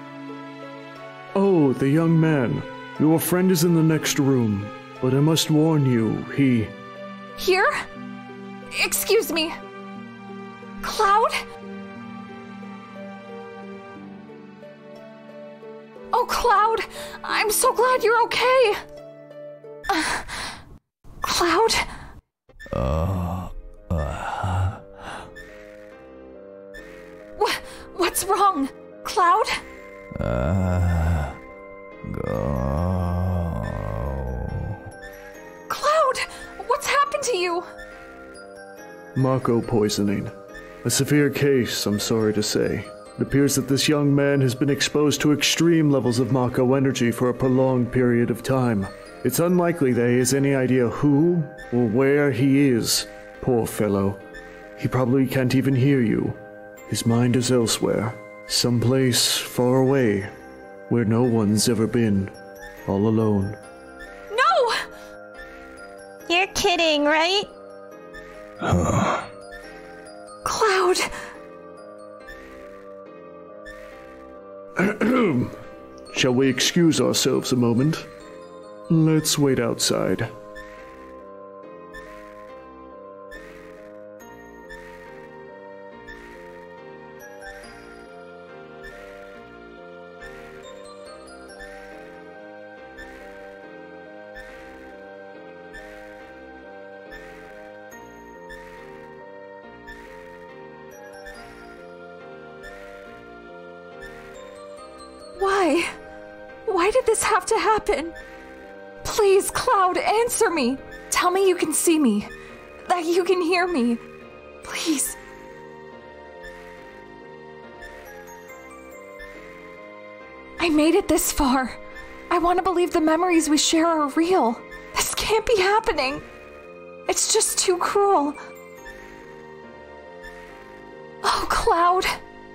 Oh, the young man. Your friend is in the next room, but I must warn you, he... Here? Excuse me. Cloud? Oh, Cloud! I'm so glad you're okay! Cloud? What's wrong? Cloud? Cloud! What's happened to you? Mako poisoning. A severe case, I'm sorry to say. It appears that this young man has been exposed to extreme levels of Mako energy for a prolonged period of time. It's unlikely that he has any idea who or where he is. Poor fellow. He probably can't even hear you. His mind is elsewhere, someplace far away, where no one's ever been, all alone. No! You're kidding, right? Cloud! Shall we excuse ourselves a moment? Let's wait outside. Why? Why did this have to happen? Please, Cloud, answer me. Tell me you can see me. That you can hear me. Please. I made it this far. I want to believe the memories we share are real. This can't be happening. It's just too cruel. Oh, Cloud.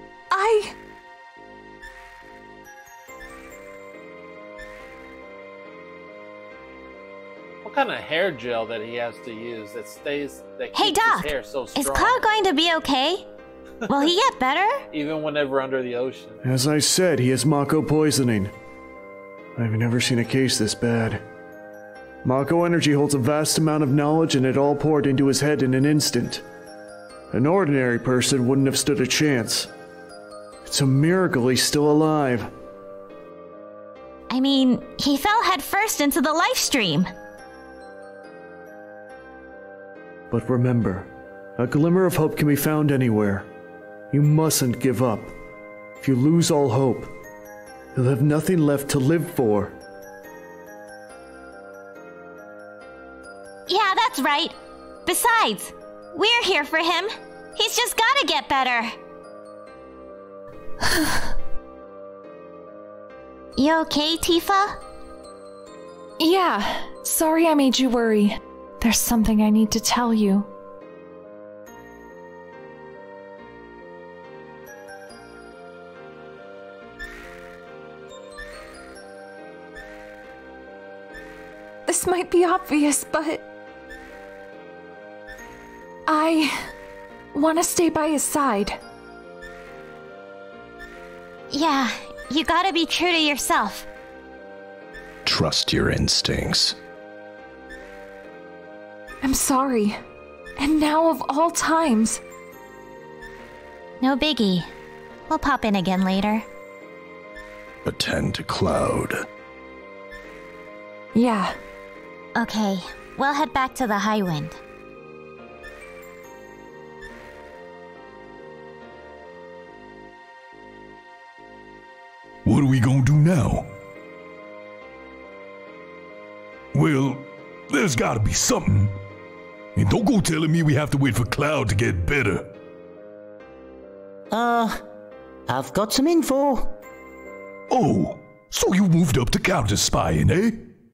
What kind of hair gel that he has to use that keeps Hey, Doc, his hair so strong? is Cloud going to be okay? Will he get better? Even whenever under the ocean. As I said, he has Mako poisoning. I've never seen a case this bad. Mako energy holds a vast amount of knowledge and it all poured into his head in an instant. An ordinary person wouldn't have stood a chance. It's a miracle he's still alive. I mean, he fell headfirst into the life stream. But remember, a glimmer of hope can be found anywhere. You mustn't give up. If you lose all hope, you'll have nothing left to live for. Yeah, that's right. Besides, we're here for him. He's just gotta get better. You okay, Tifa? Yeah, sorry I made you worry. There's something I need to tell you. This might be obvious, but... want to stay by his side. Yeah, you gotta be true to yourself. Trust your instincts. I'm sorry. And now of all times. No biggie. We'll pop in again later. Attend to Cloud. Yeah. Okay, we'll head back to the High Wind. What are we gonna do now? Well, there's gotta be something. And don't go telling me we have to wait for Cloud to get better. I've got some info. Oh, so you moved up to counter spying, eh?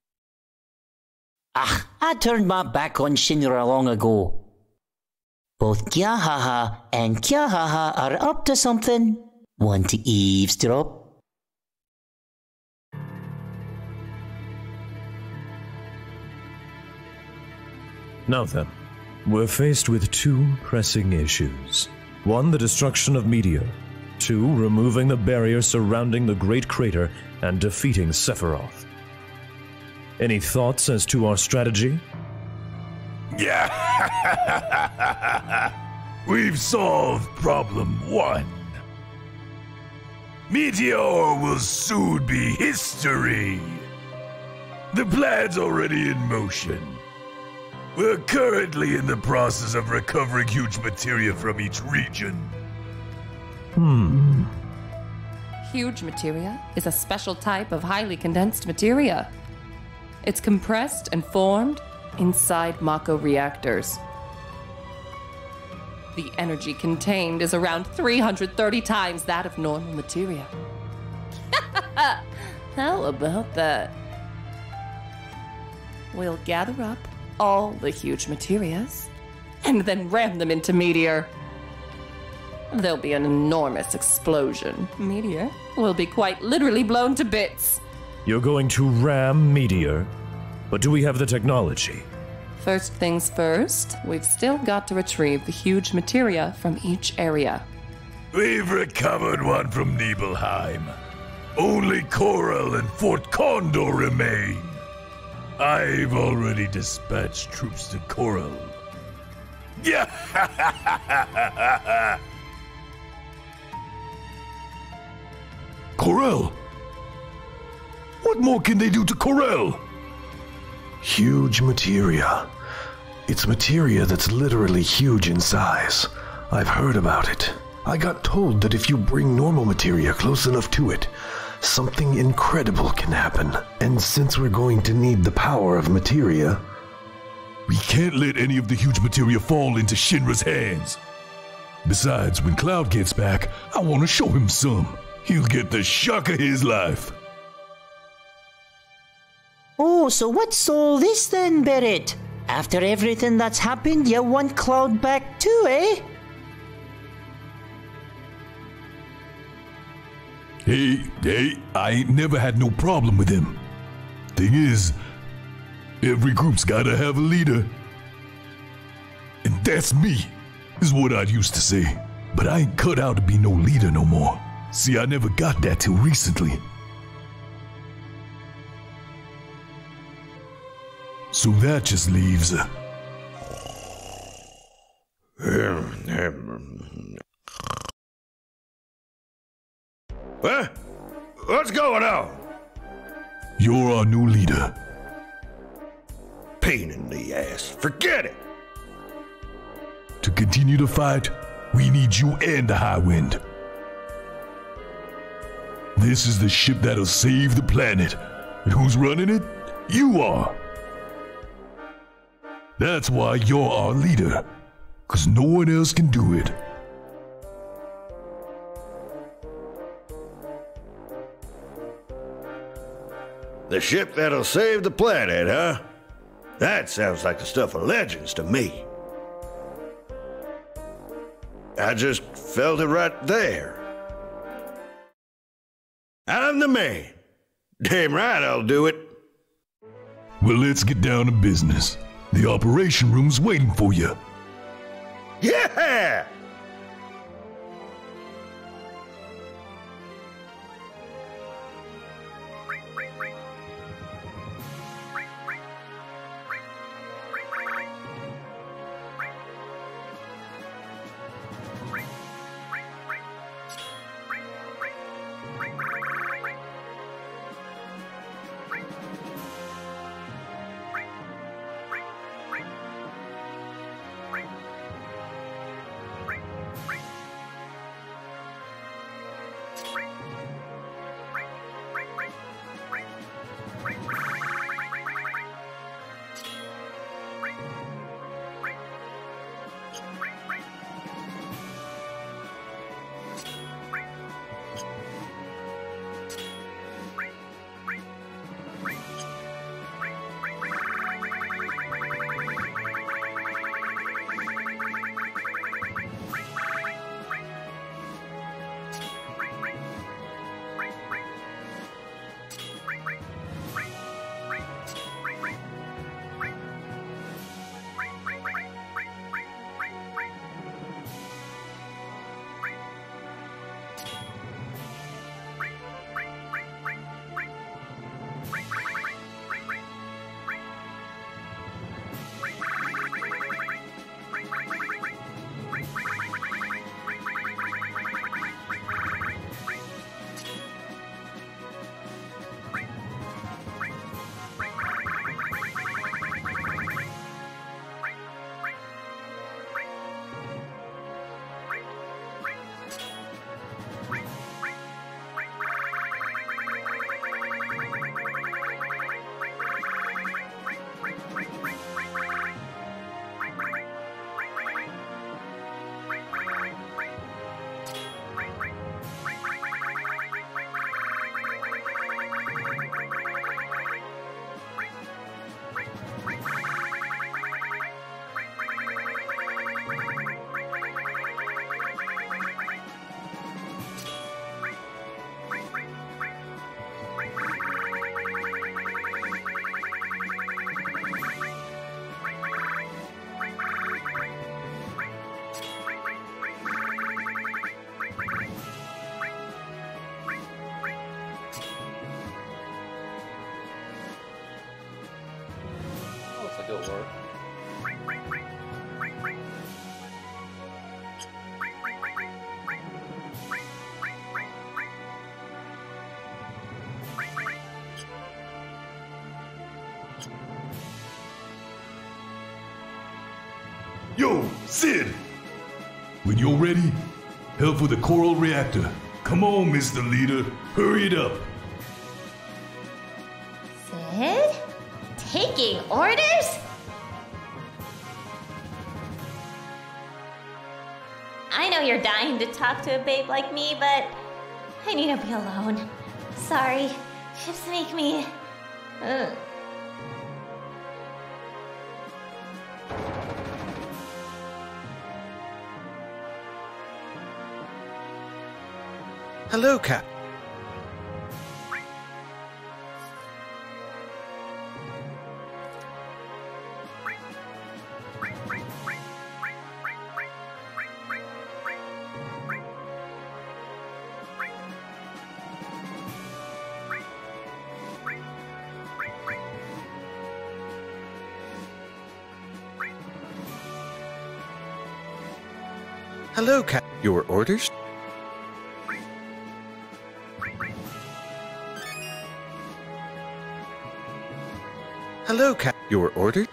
I turned my back on Shinra long ago. Both Kiahaha and Kiahaha are up to something. Want to eavesdrop? Now then, we're faced with two pressing issues. One, the destruction of Meteor. Two, removing the barrier surrounding the Great Crater and defeating Sephiroth. Any thoughts as to our strategy? Yeah. We've solved problem one. Meteor will soon be history. The plan's already in motion. We're currently in the process of recovering huge materia from each region. Huge materia is a special type of highly condensed materia. It's compressed and formed inside Mako reactors. The energy contained is around 330 times that of normal materia. How about that? We'll gather up all the huge materias and then ram them into Meteor. There'll be an enormous explosion. Meteor will be quite literally blown to bits. You're going to ram Meteor? But do we have the technology? First things first, we've still got to retrieve the huge materia from each area. We've recovered one from Nibelheim. Only Corel and Fort Condor remain. I've already dispatched troops to Corel. Yeah. Corel? What more can they do to Corel? Huge materia. It's materia that's literally huge in size. I've heard about it. I got told that if you bring normal materia close enough to it, something incredible can happen. And since we're going to need the power of materia... We can't let any of the huge materia fall into Shinra's hands. Besides, when Cloud gets back, I want to show him some. He'll get the shock of his life. Oh, so what's all this then, Barret? After everything that's happened, you want Cloud back too, eh? Hey, I ain't never had no problem with him. Thing is, every group's gotta have a leader. And that's me, is what I used to say. But I ain't cut out to be no leader no more. See, I never got that till recently. So that just leaves... What? What's going on? You're our new leader. Pain in the ass. Forget it. To continue the fight, we need you and the High Wind. This is the ship that'll save the planet. And who's running it? You are. That's why you're our leader. 'Cause no one else can do it. The ship that'll save the planet, huh? That sounds like the stuff of legends to me. I just felt it right there. I'm the man. Damn right I'll do it. Well, let's get down to business. The operation room's waiting for you. Yeah! work. Yo, Sid! When you're ready, help with the coral reactor. Come on, Mr. Leader. Hurry it up. Sid? Taking orders? I know you're dying to talk to a babe like me, but I need to be alone. Sorry, ships make me... Ugh. Hello, Cap. Hello, Cap. Your orders? Hello, Cap. Your order?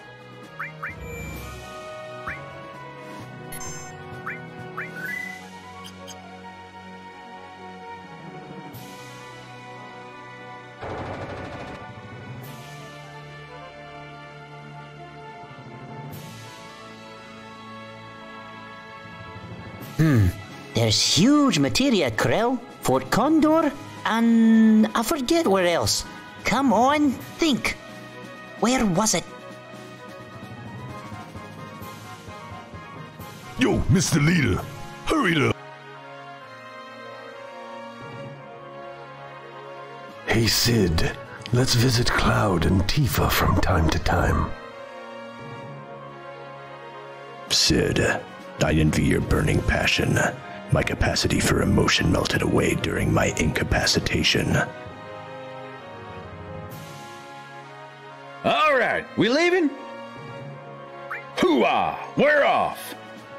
There's huge materia at Krell, Fort Condor, and I forget where else. Come on, think. Where was it? Yo, Mr. Leader, hurry it up. Hey, Sid. Let's visit Cloud and Tifa from time to time. Sid, I envy your burning passion. My capacity for emotion melted away during my incapacitation. All right, we leaving? Hoo-ah, we're off.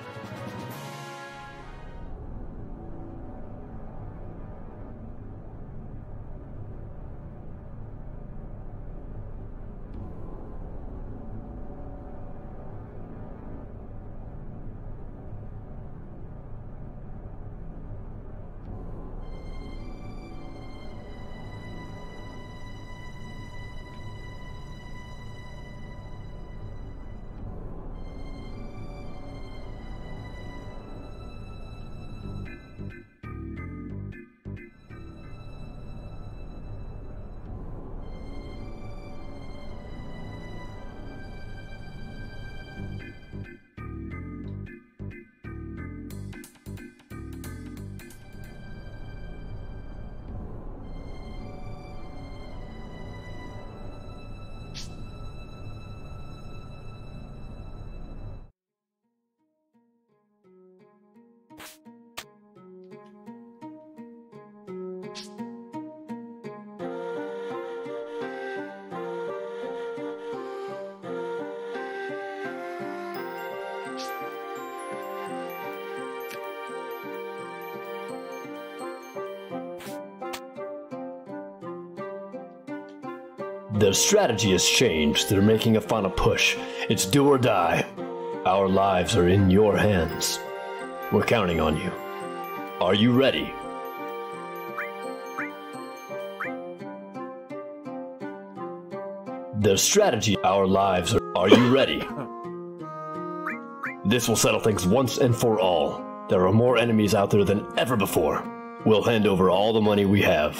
Their strategy has changed. They're making a final push. It's do or die. Our lives are in your hands. We're counting on you. Are you ready? Their strategy, our lives are you ready? This will settle things once and for all. There are more enemies out there than ever before. We'll hand over all the money we have.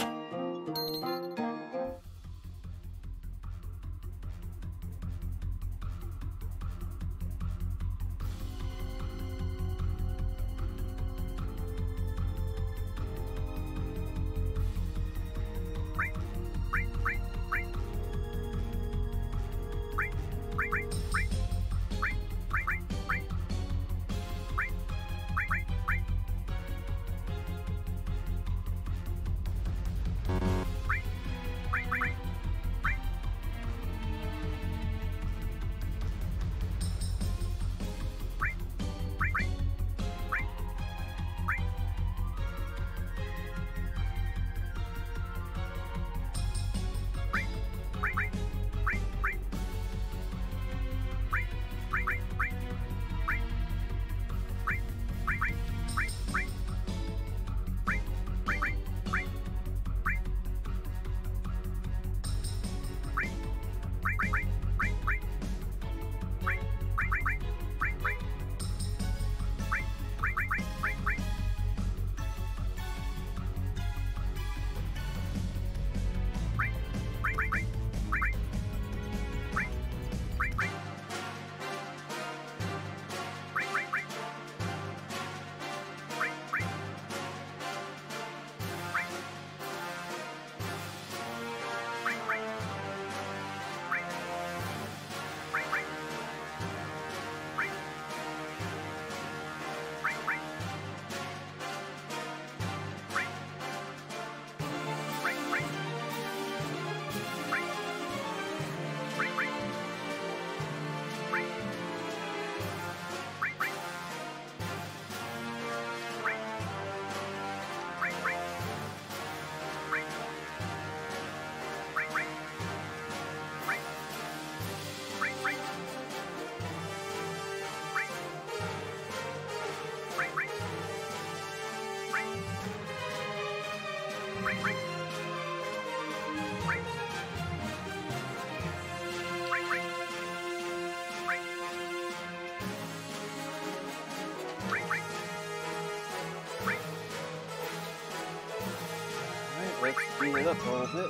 speed it up a little bit.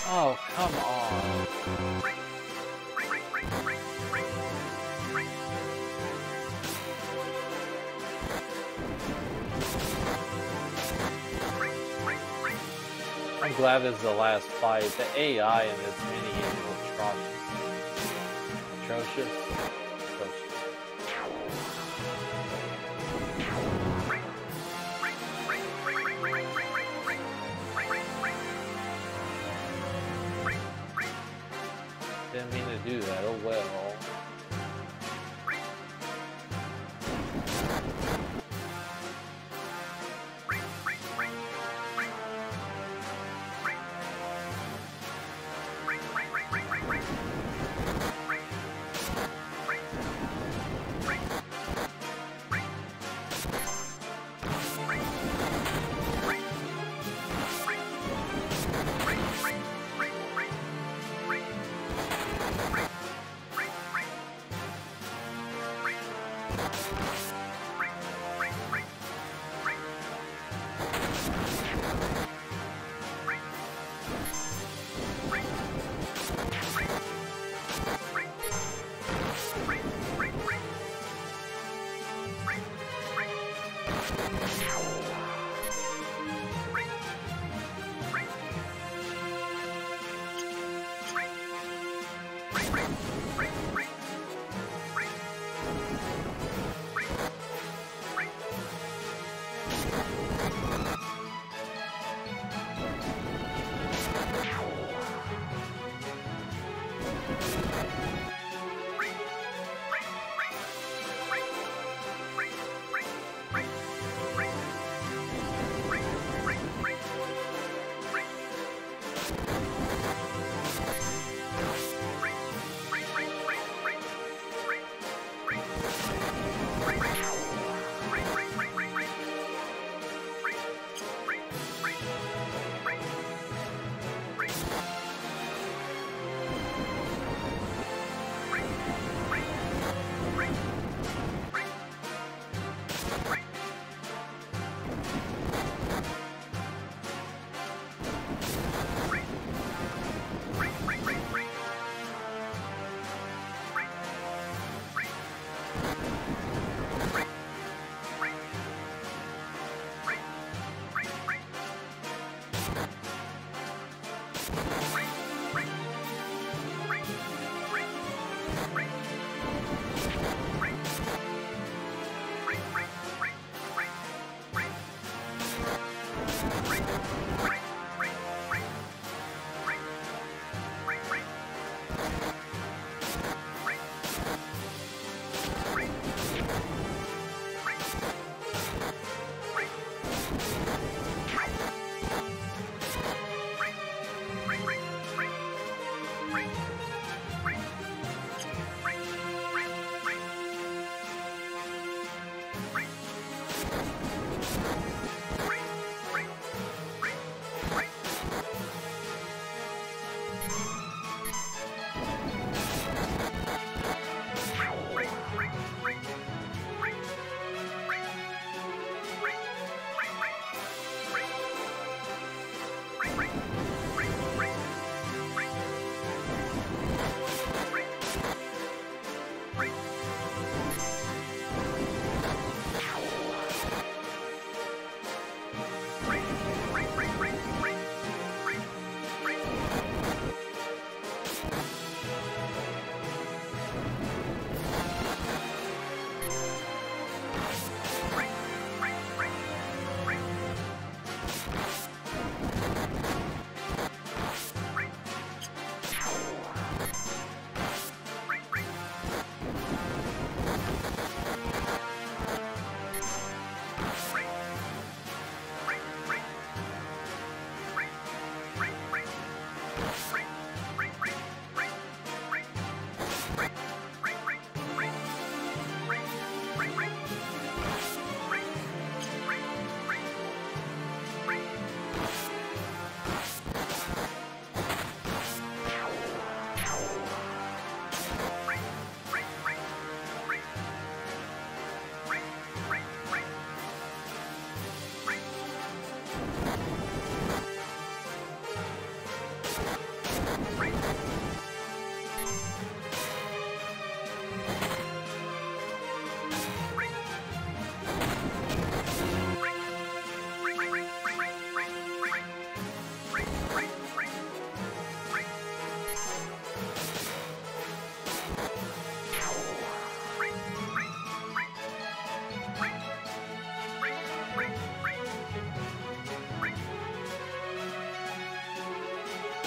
Oh, come on. I'm glad this is the last fight. The AI in this mini game is atrocious. Didn't mean to do that, oh well.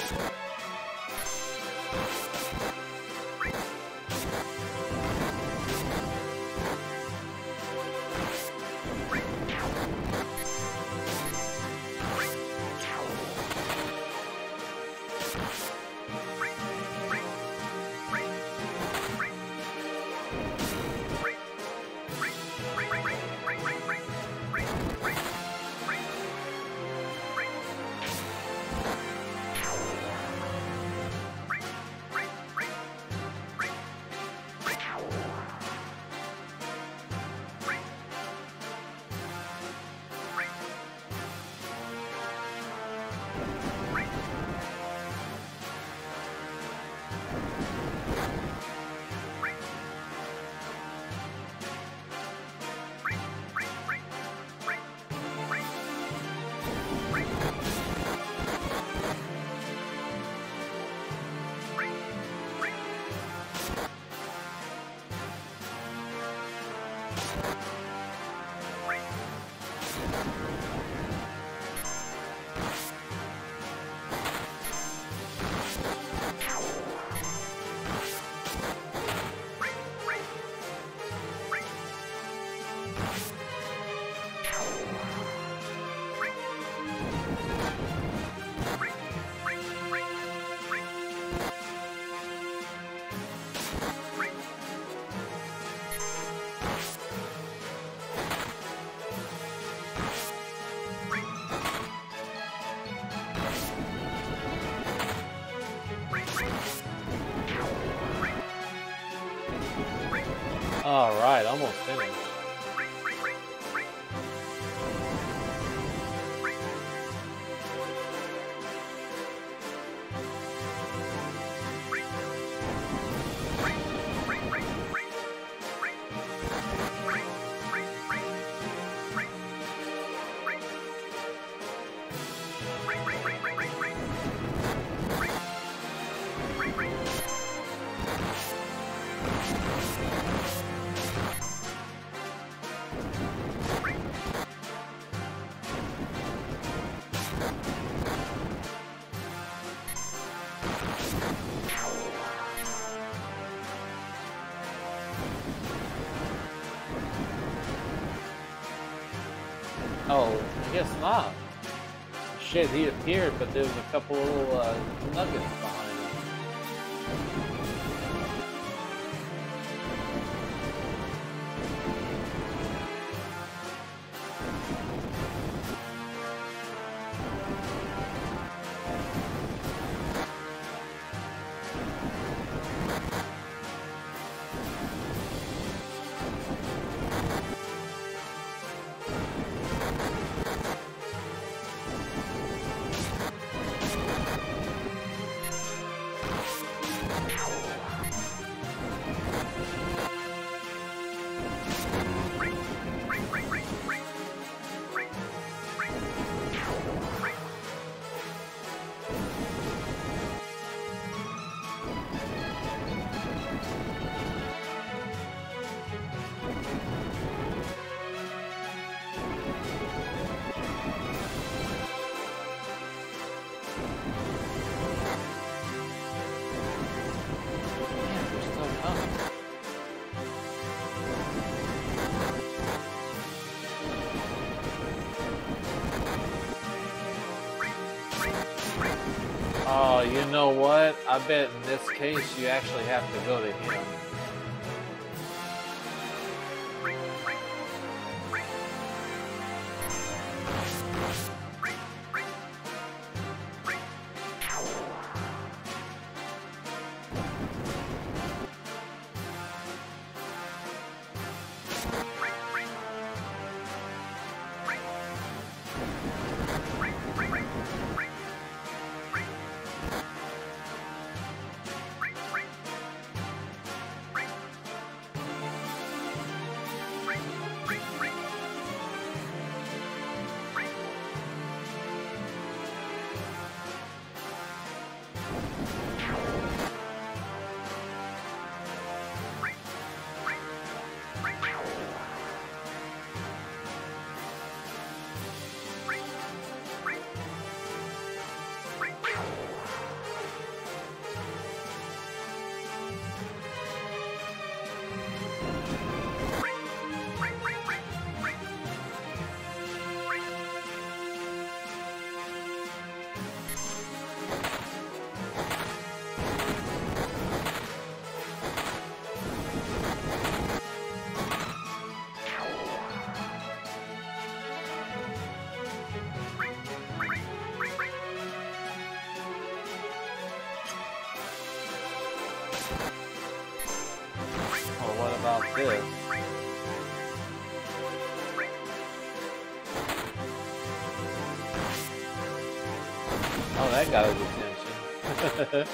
Alright, almost finished. Oh, I guess not. Shit, he appeared, but there was a couple little nuggets behind him. Oh, you know what? I bet in this case you actually have to go to him. this. Oh, that got his attention.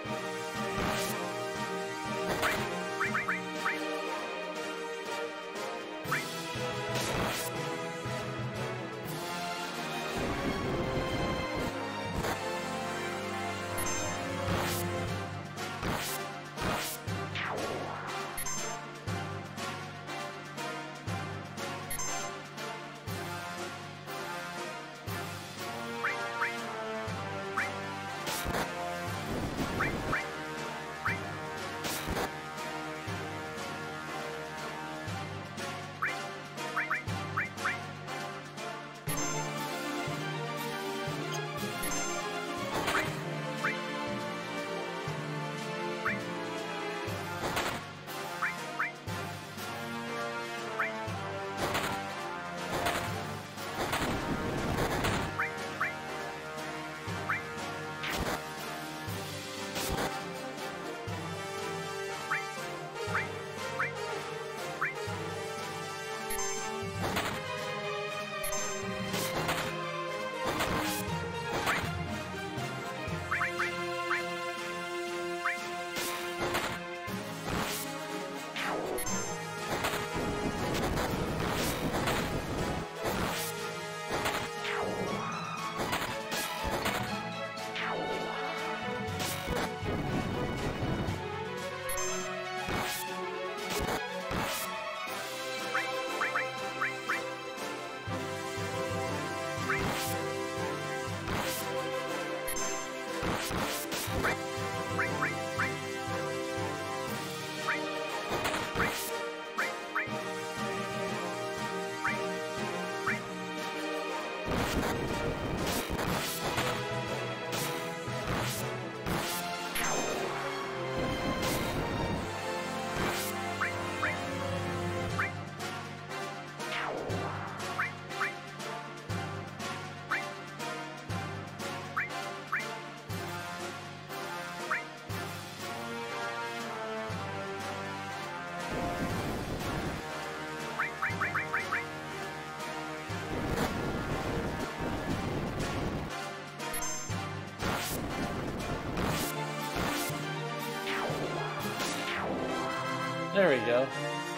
There we go.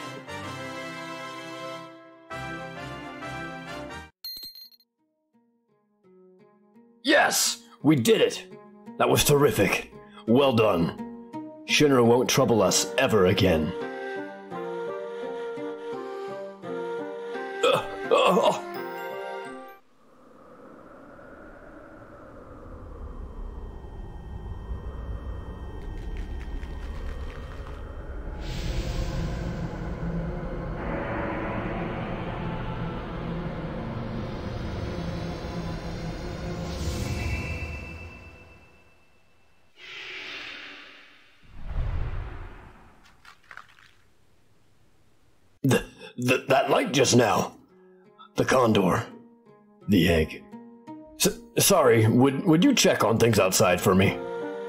Yes! We did it! That was terrific. Well done. Shinra won't trouble us ever again. That light just now. The condor. The egg. Sorry, would you check on things outside for me?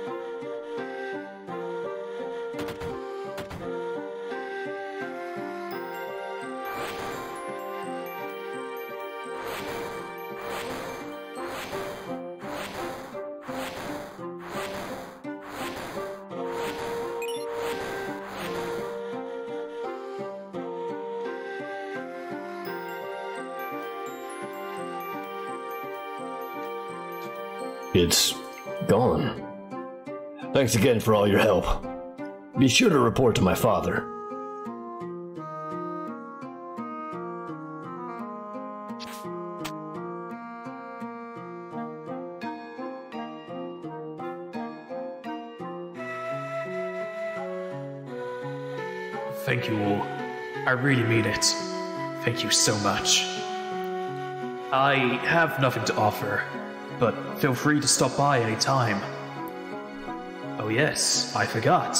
It's gone. Thanks again for all your help. Be sure to report to my father. Thank you all. I really mean it. Thank you so much. I have nothing to offer, but feel free to stop by any time. Oh yes, I forgot.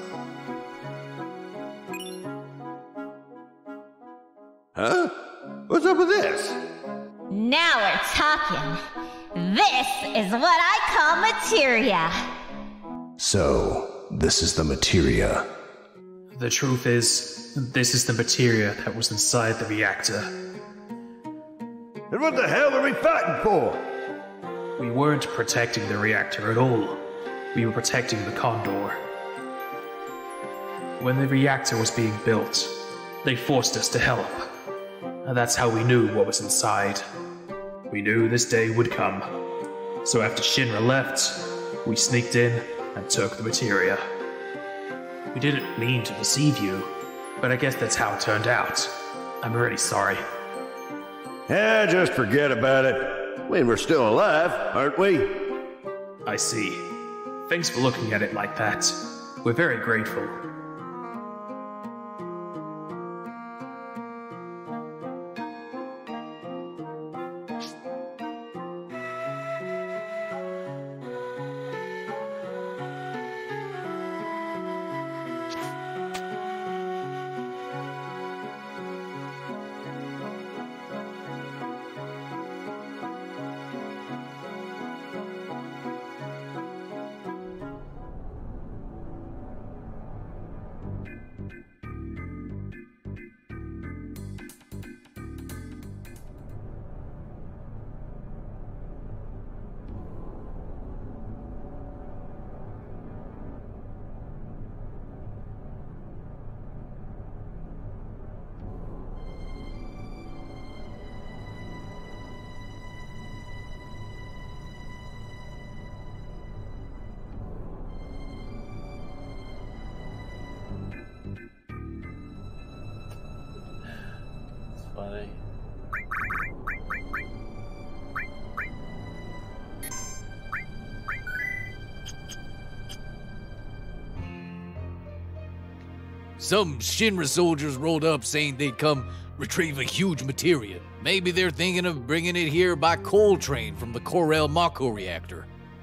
Huh? What's up with this? Now we're talking. This is what I call materia. So, this is the materia. The truth is, this is the materia that was inside the reactor. And what the hell are we fighting for? We weren't protecting the reactor at all. We were protecting the Condor. When the reactor was being built, they forced us to help. And that's how we knew what was inside. We knew this day would come. So after Shinra left, we sneaked in and took the materia. We didn't mean to deceive you, but I guess that's how it turned out. I'm really sorry. Yeah, just forget about it. I mean, we're still alive, aren't we? I see. Thanks for looking at it like that. We're very grateful. Funny. Some Shinra soldiers rolled up saying they'd come retrieve a huge materia. Maybe they're thinking of bringing it here by coal train from the Corel Mako reactor.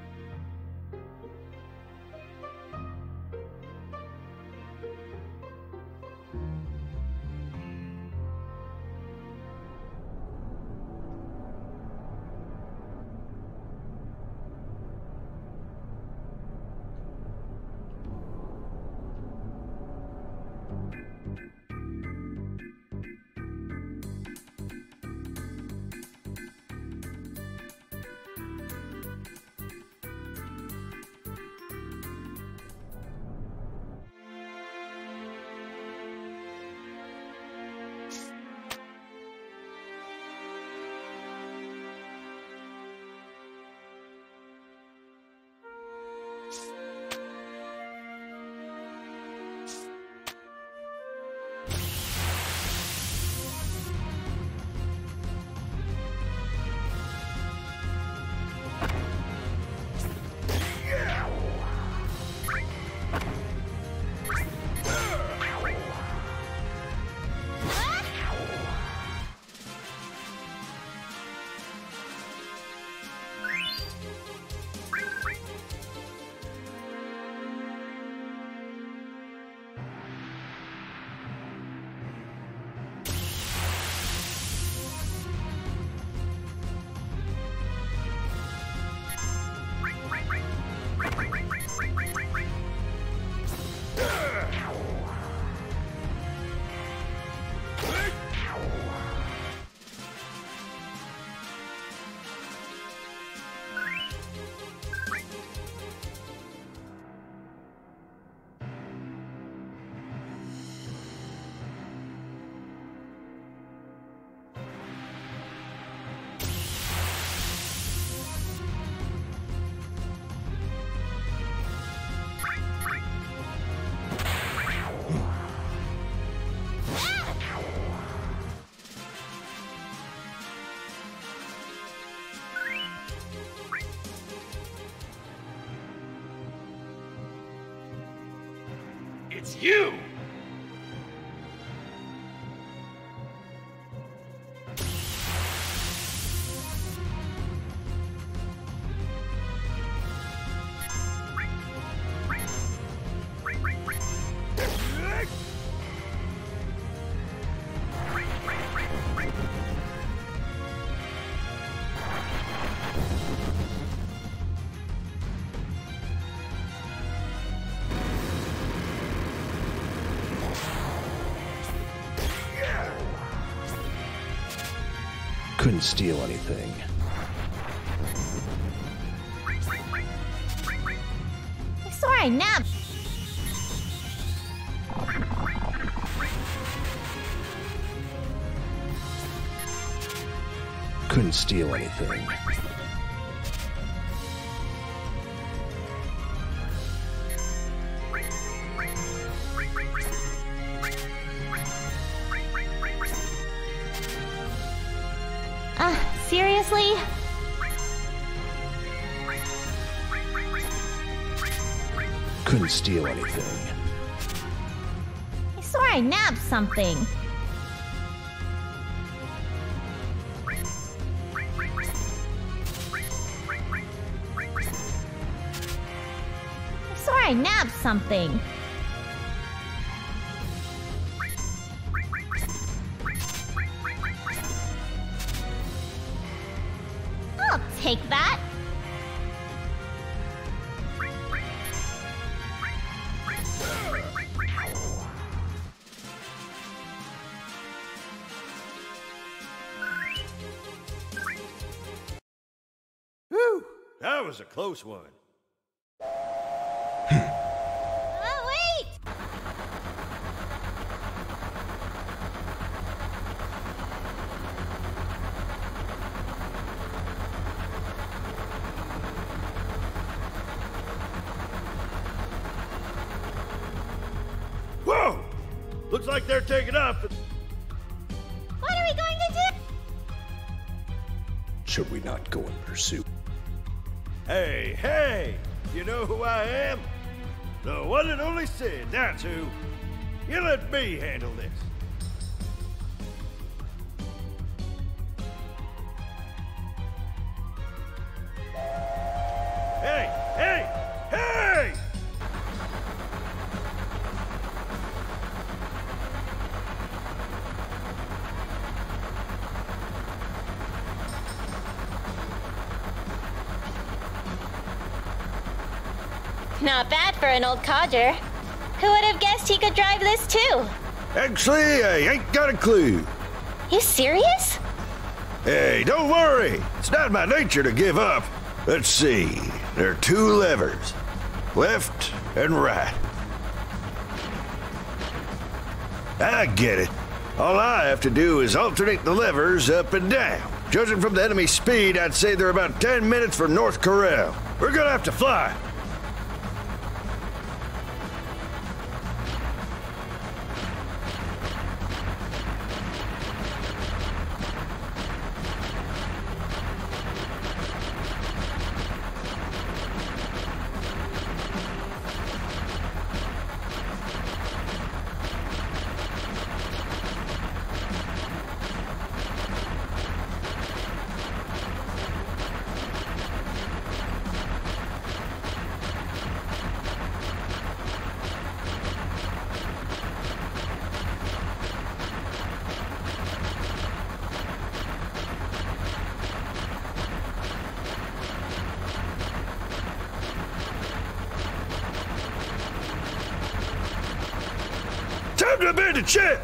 It's you! Couldn't steal anything. I swore I nabbed. Couldn't steal anything. Seriously? Couldn't steal anything. I swore I nabbed something. I swore I nabbed something. I'll take that. Whew, that was a close one. Wait! Whoa! Looks like they're taking off. What are we going to do? Should we not go in pursuit? Hey, hey! You know who I am? The one and only Sid, that's who. You let me handle this. Hey, hey, hey! Not bad for an old codger. Who would have guessed he could drive this too? Actually, I ain't got a clue. You serious? Hey, don't worry. It's not my nature to give up. Let's see. There are two levers. Left and right. I get it. All I have to do is alternate the levers up and down. Judging from the enemy speed, I'd say they're about 10 minutes from North Corel. We're gonna have to fly. Time to abandon ship!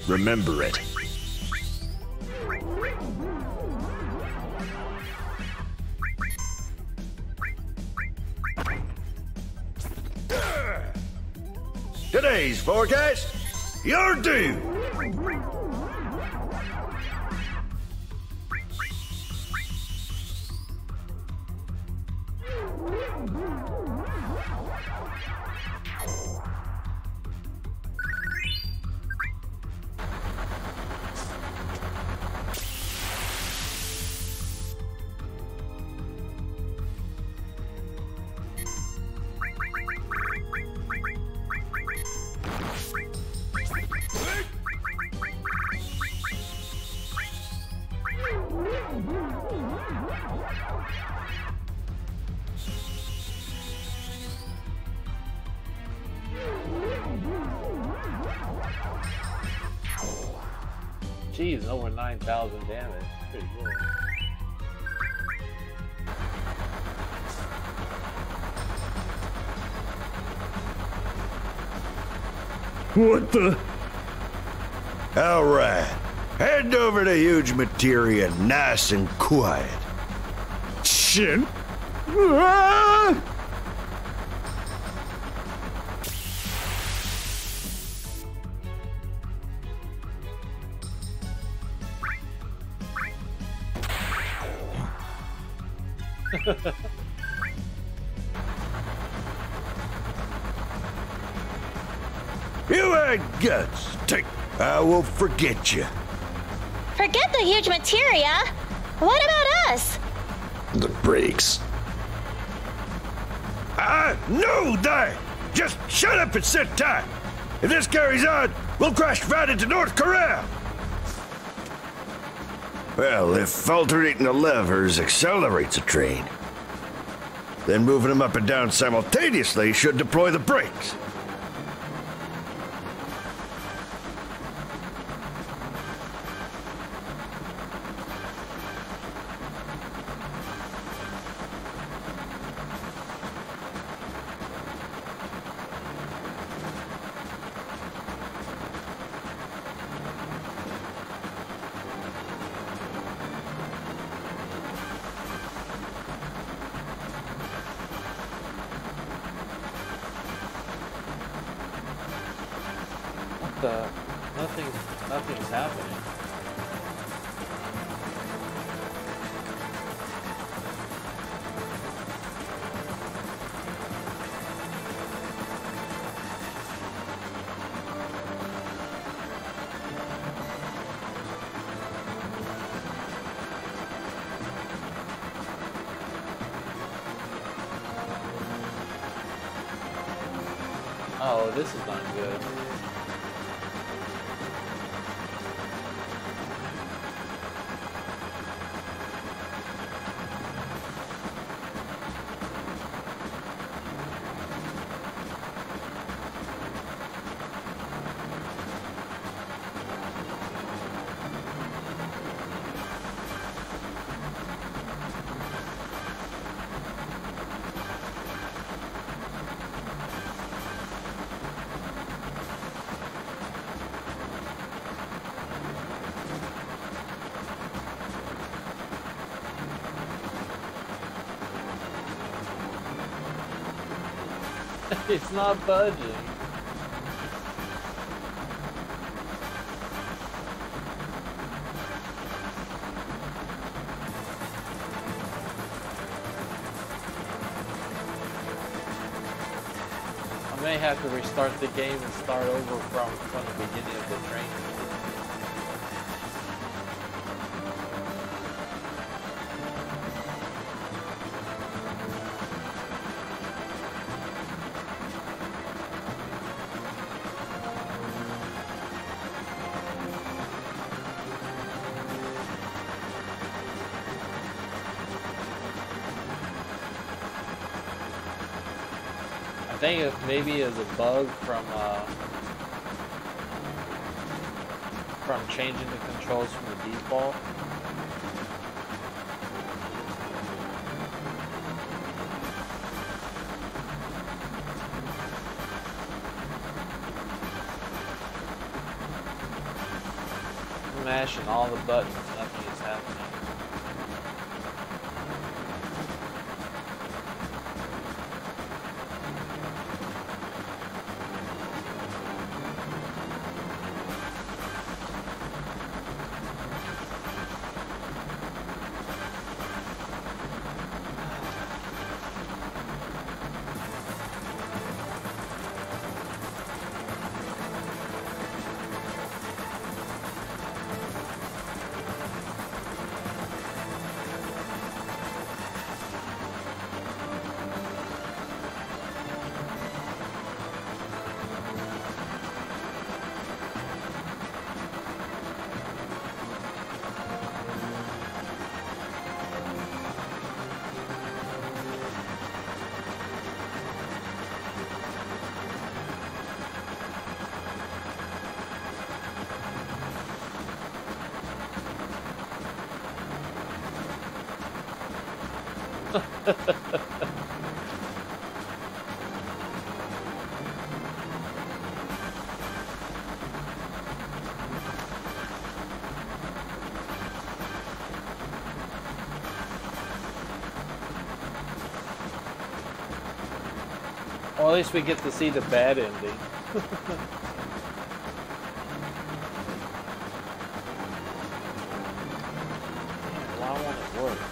Remember it. Today's forecast, you're due. Jeez, over 9,000 damage. Pretty good. What the? All right. Head over to Huge Materia nice and quiet. Shin? Ah! You had guts. I won't forget you. Forget the huge materia. What about us? The brakes. I know that. Just shut up and sit tight. If this carries on, we'll crash right into North Corral. Well, if alternating the levers accelerates a train, then moving them up and down simultaneously should deploy the brakes. Nothing's happening. Oh, this is not good. It's not budging. I may have to restart the game and start over from the beginning of the train. I think it maybe is a bug from changing the controls from the default. smashing all the buttons, nothing is happening. Well, at least we get to see the bad ending. Why won't it work?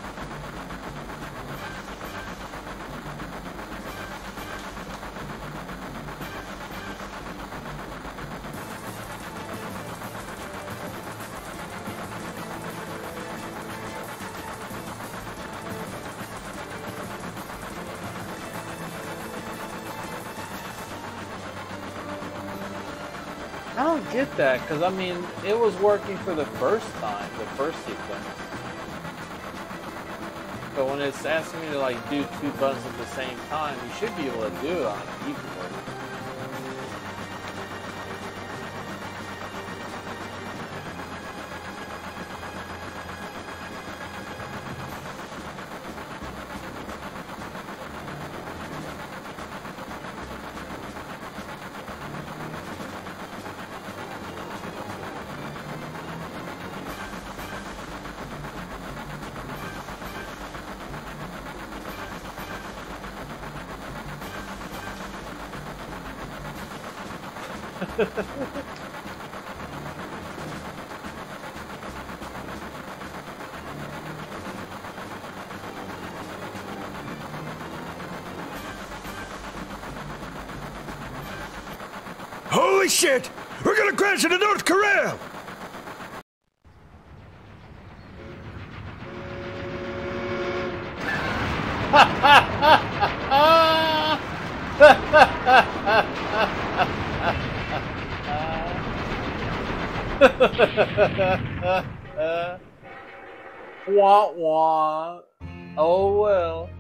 I don't get that, because I mean, it was working for the first time, the first sequence. But when it's asking me to like do two buttons at the same time, you should be able to do it on a keyboard. Holy shit! We're gonna crash into North Korea! Wah wah. Oh well.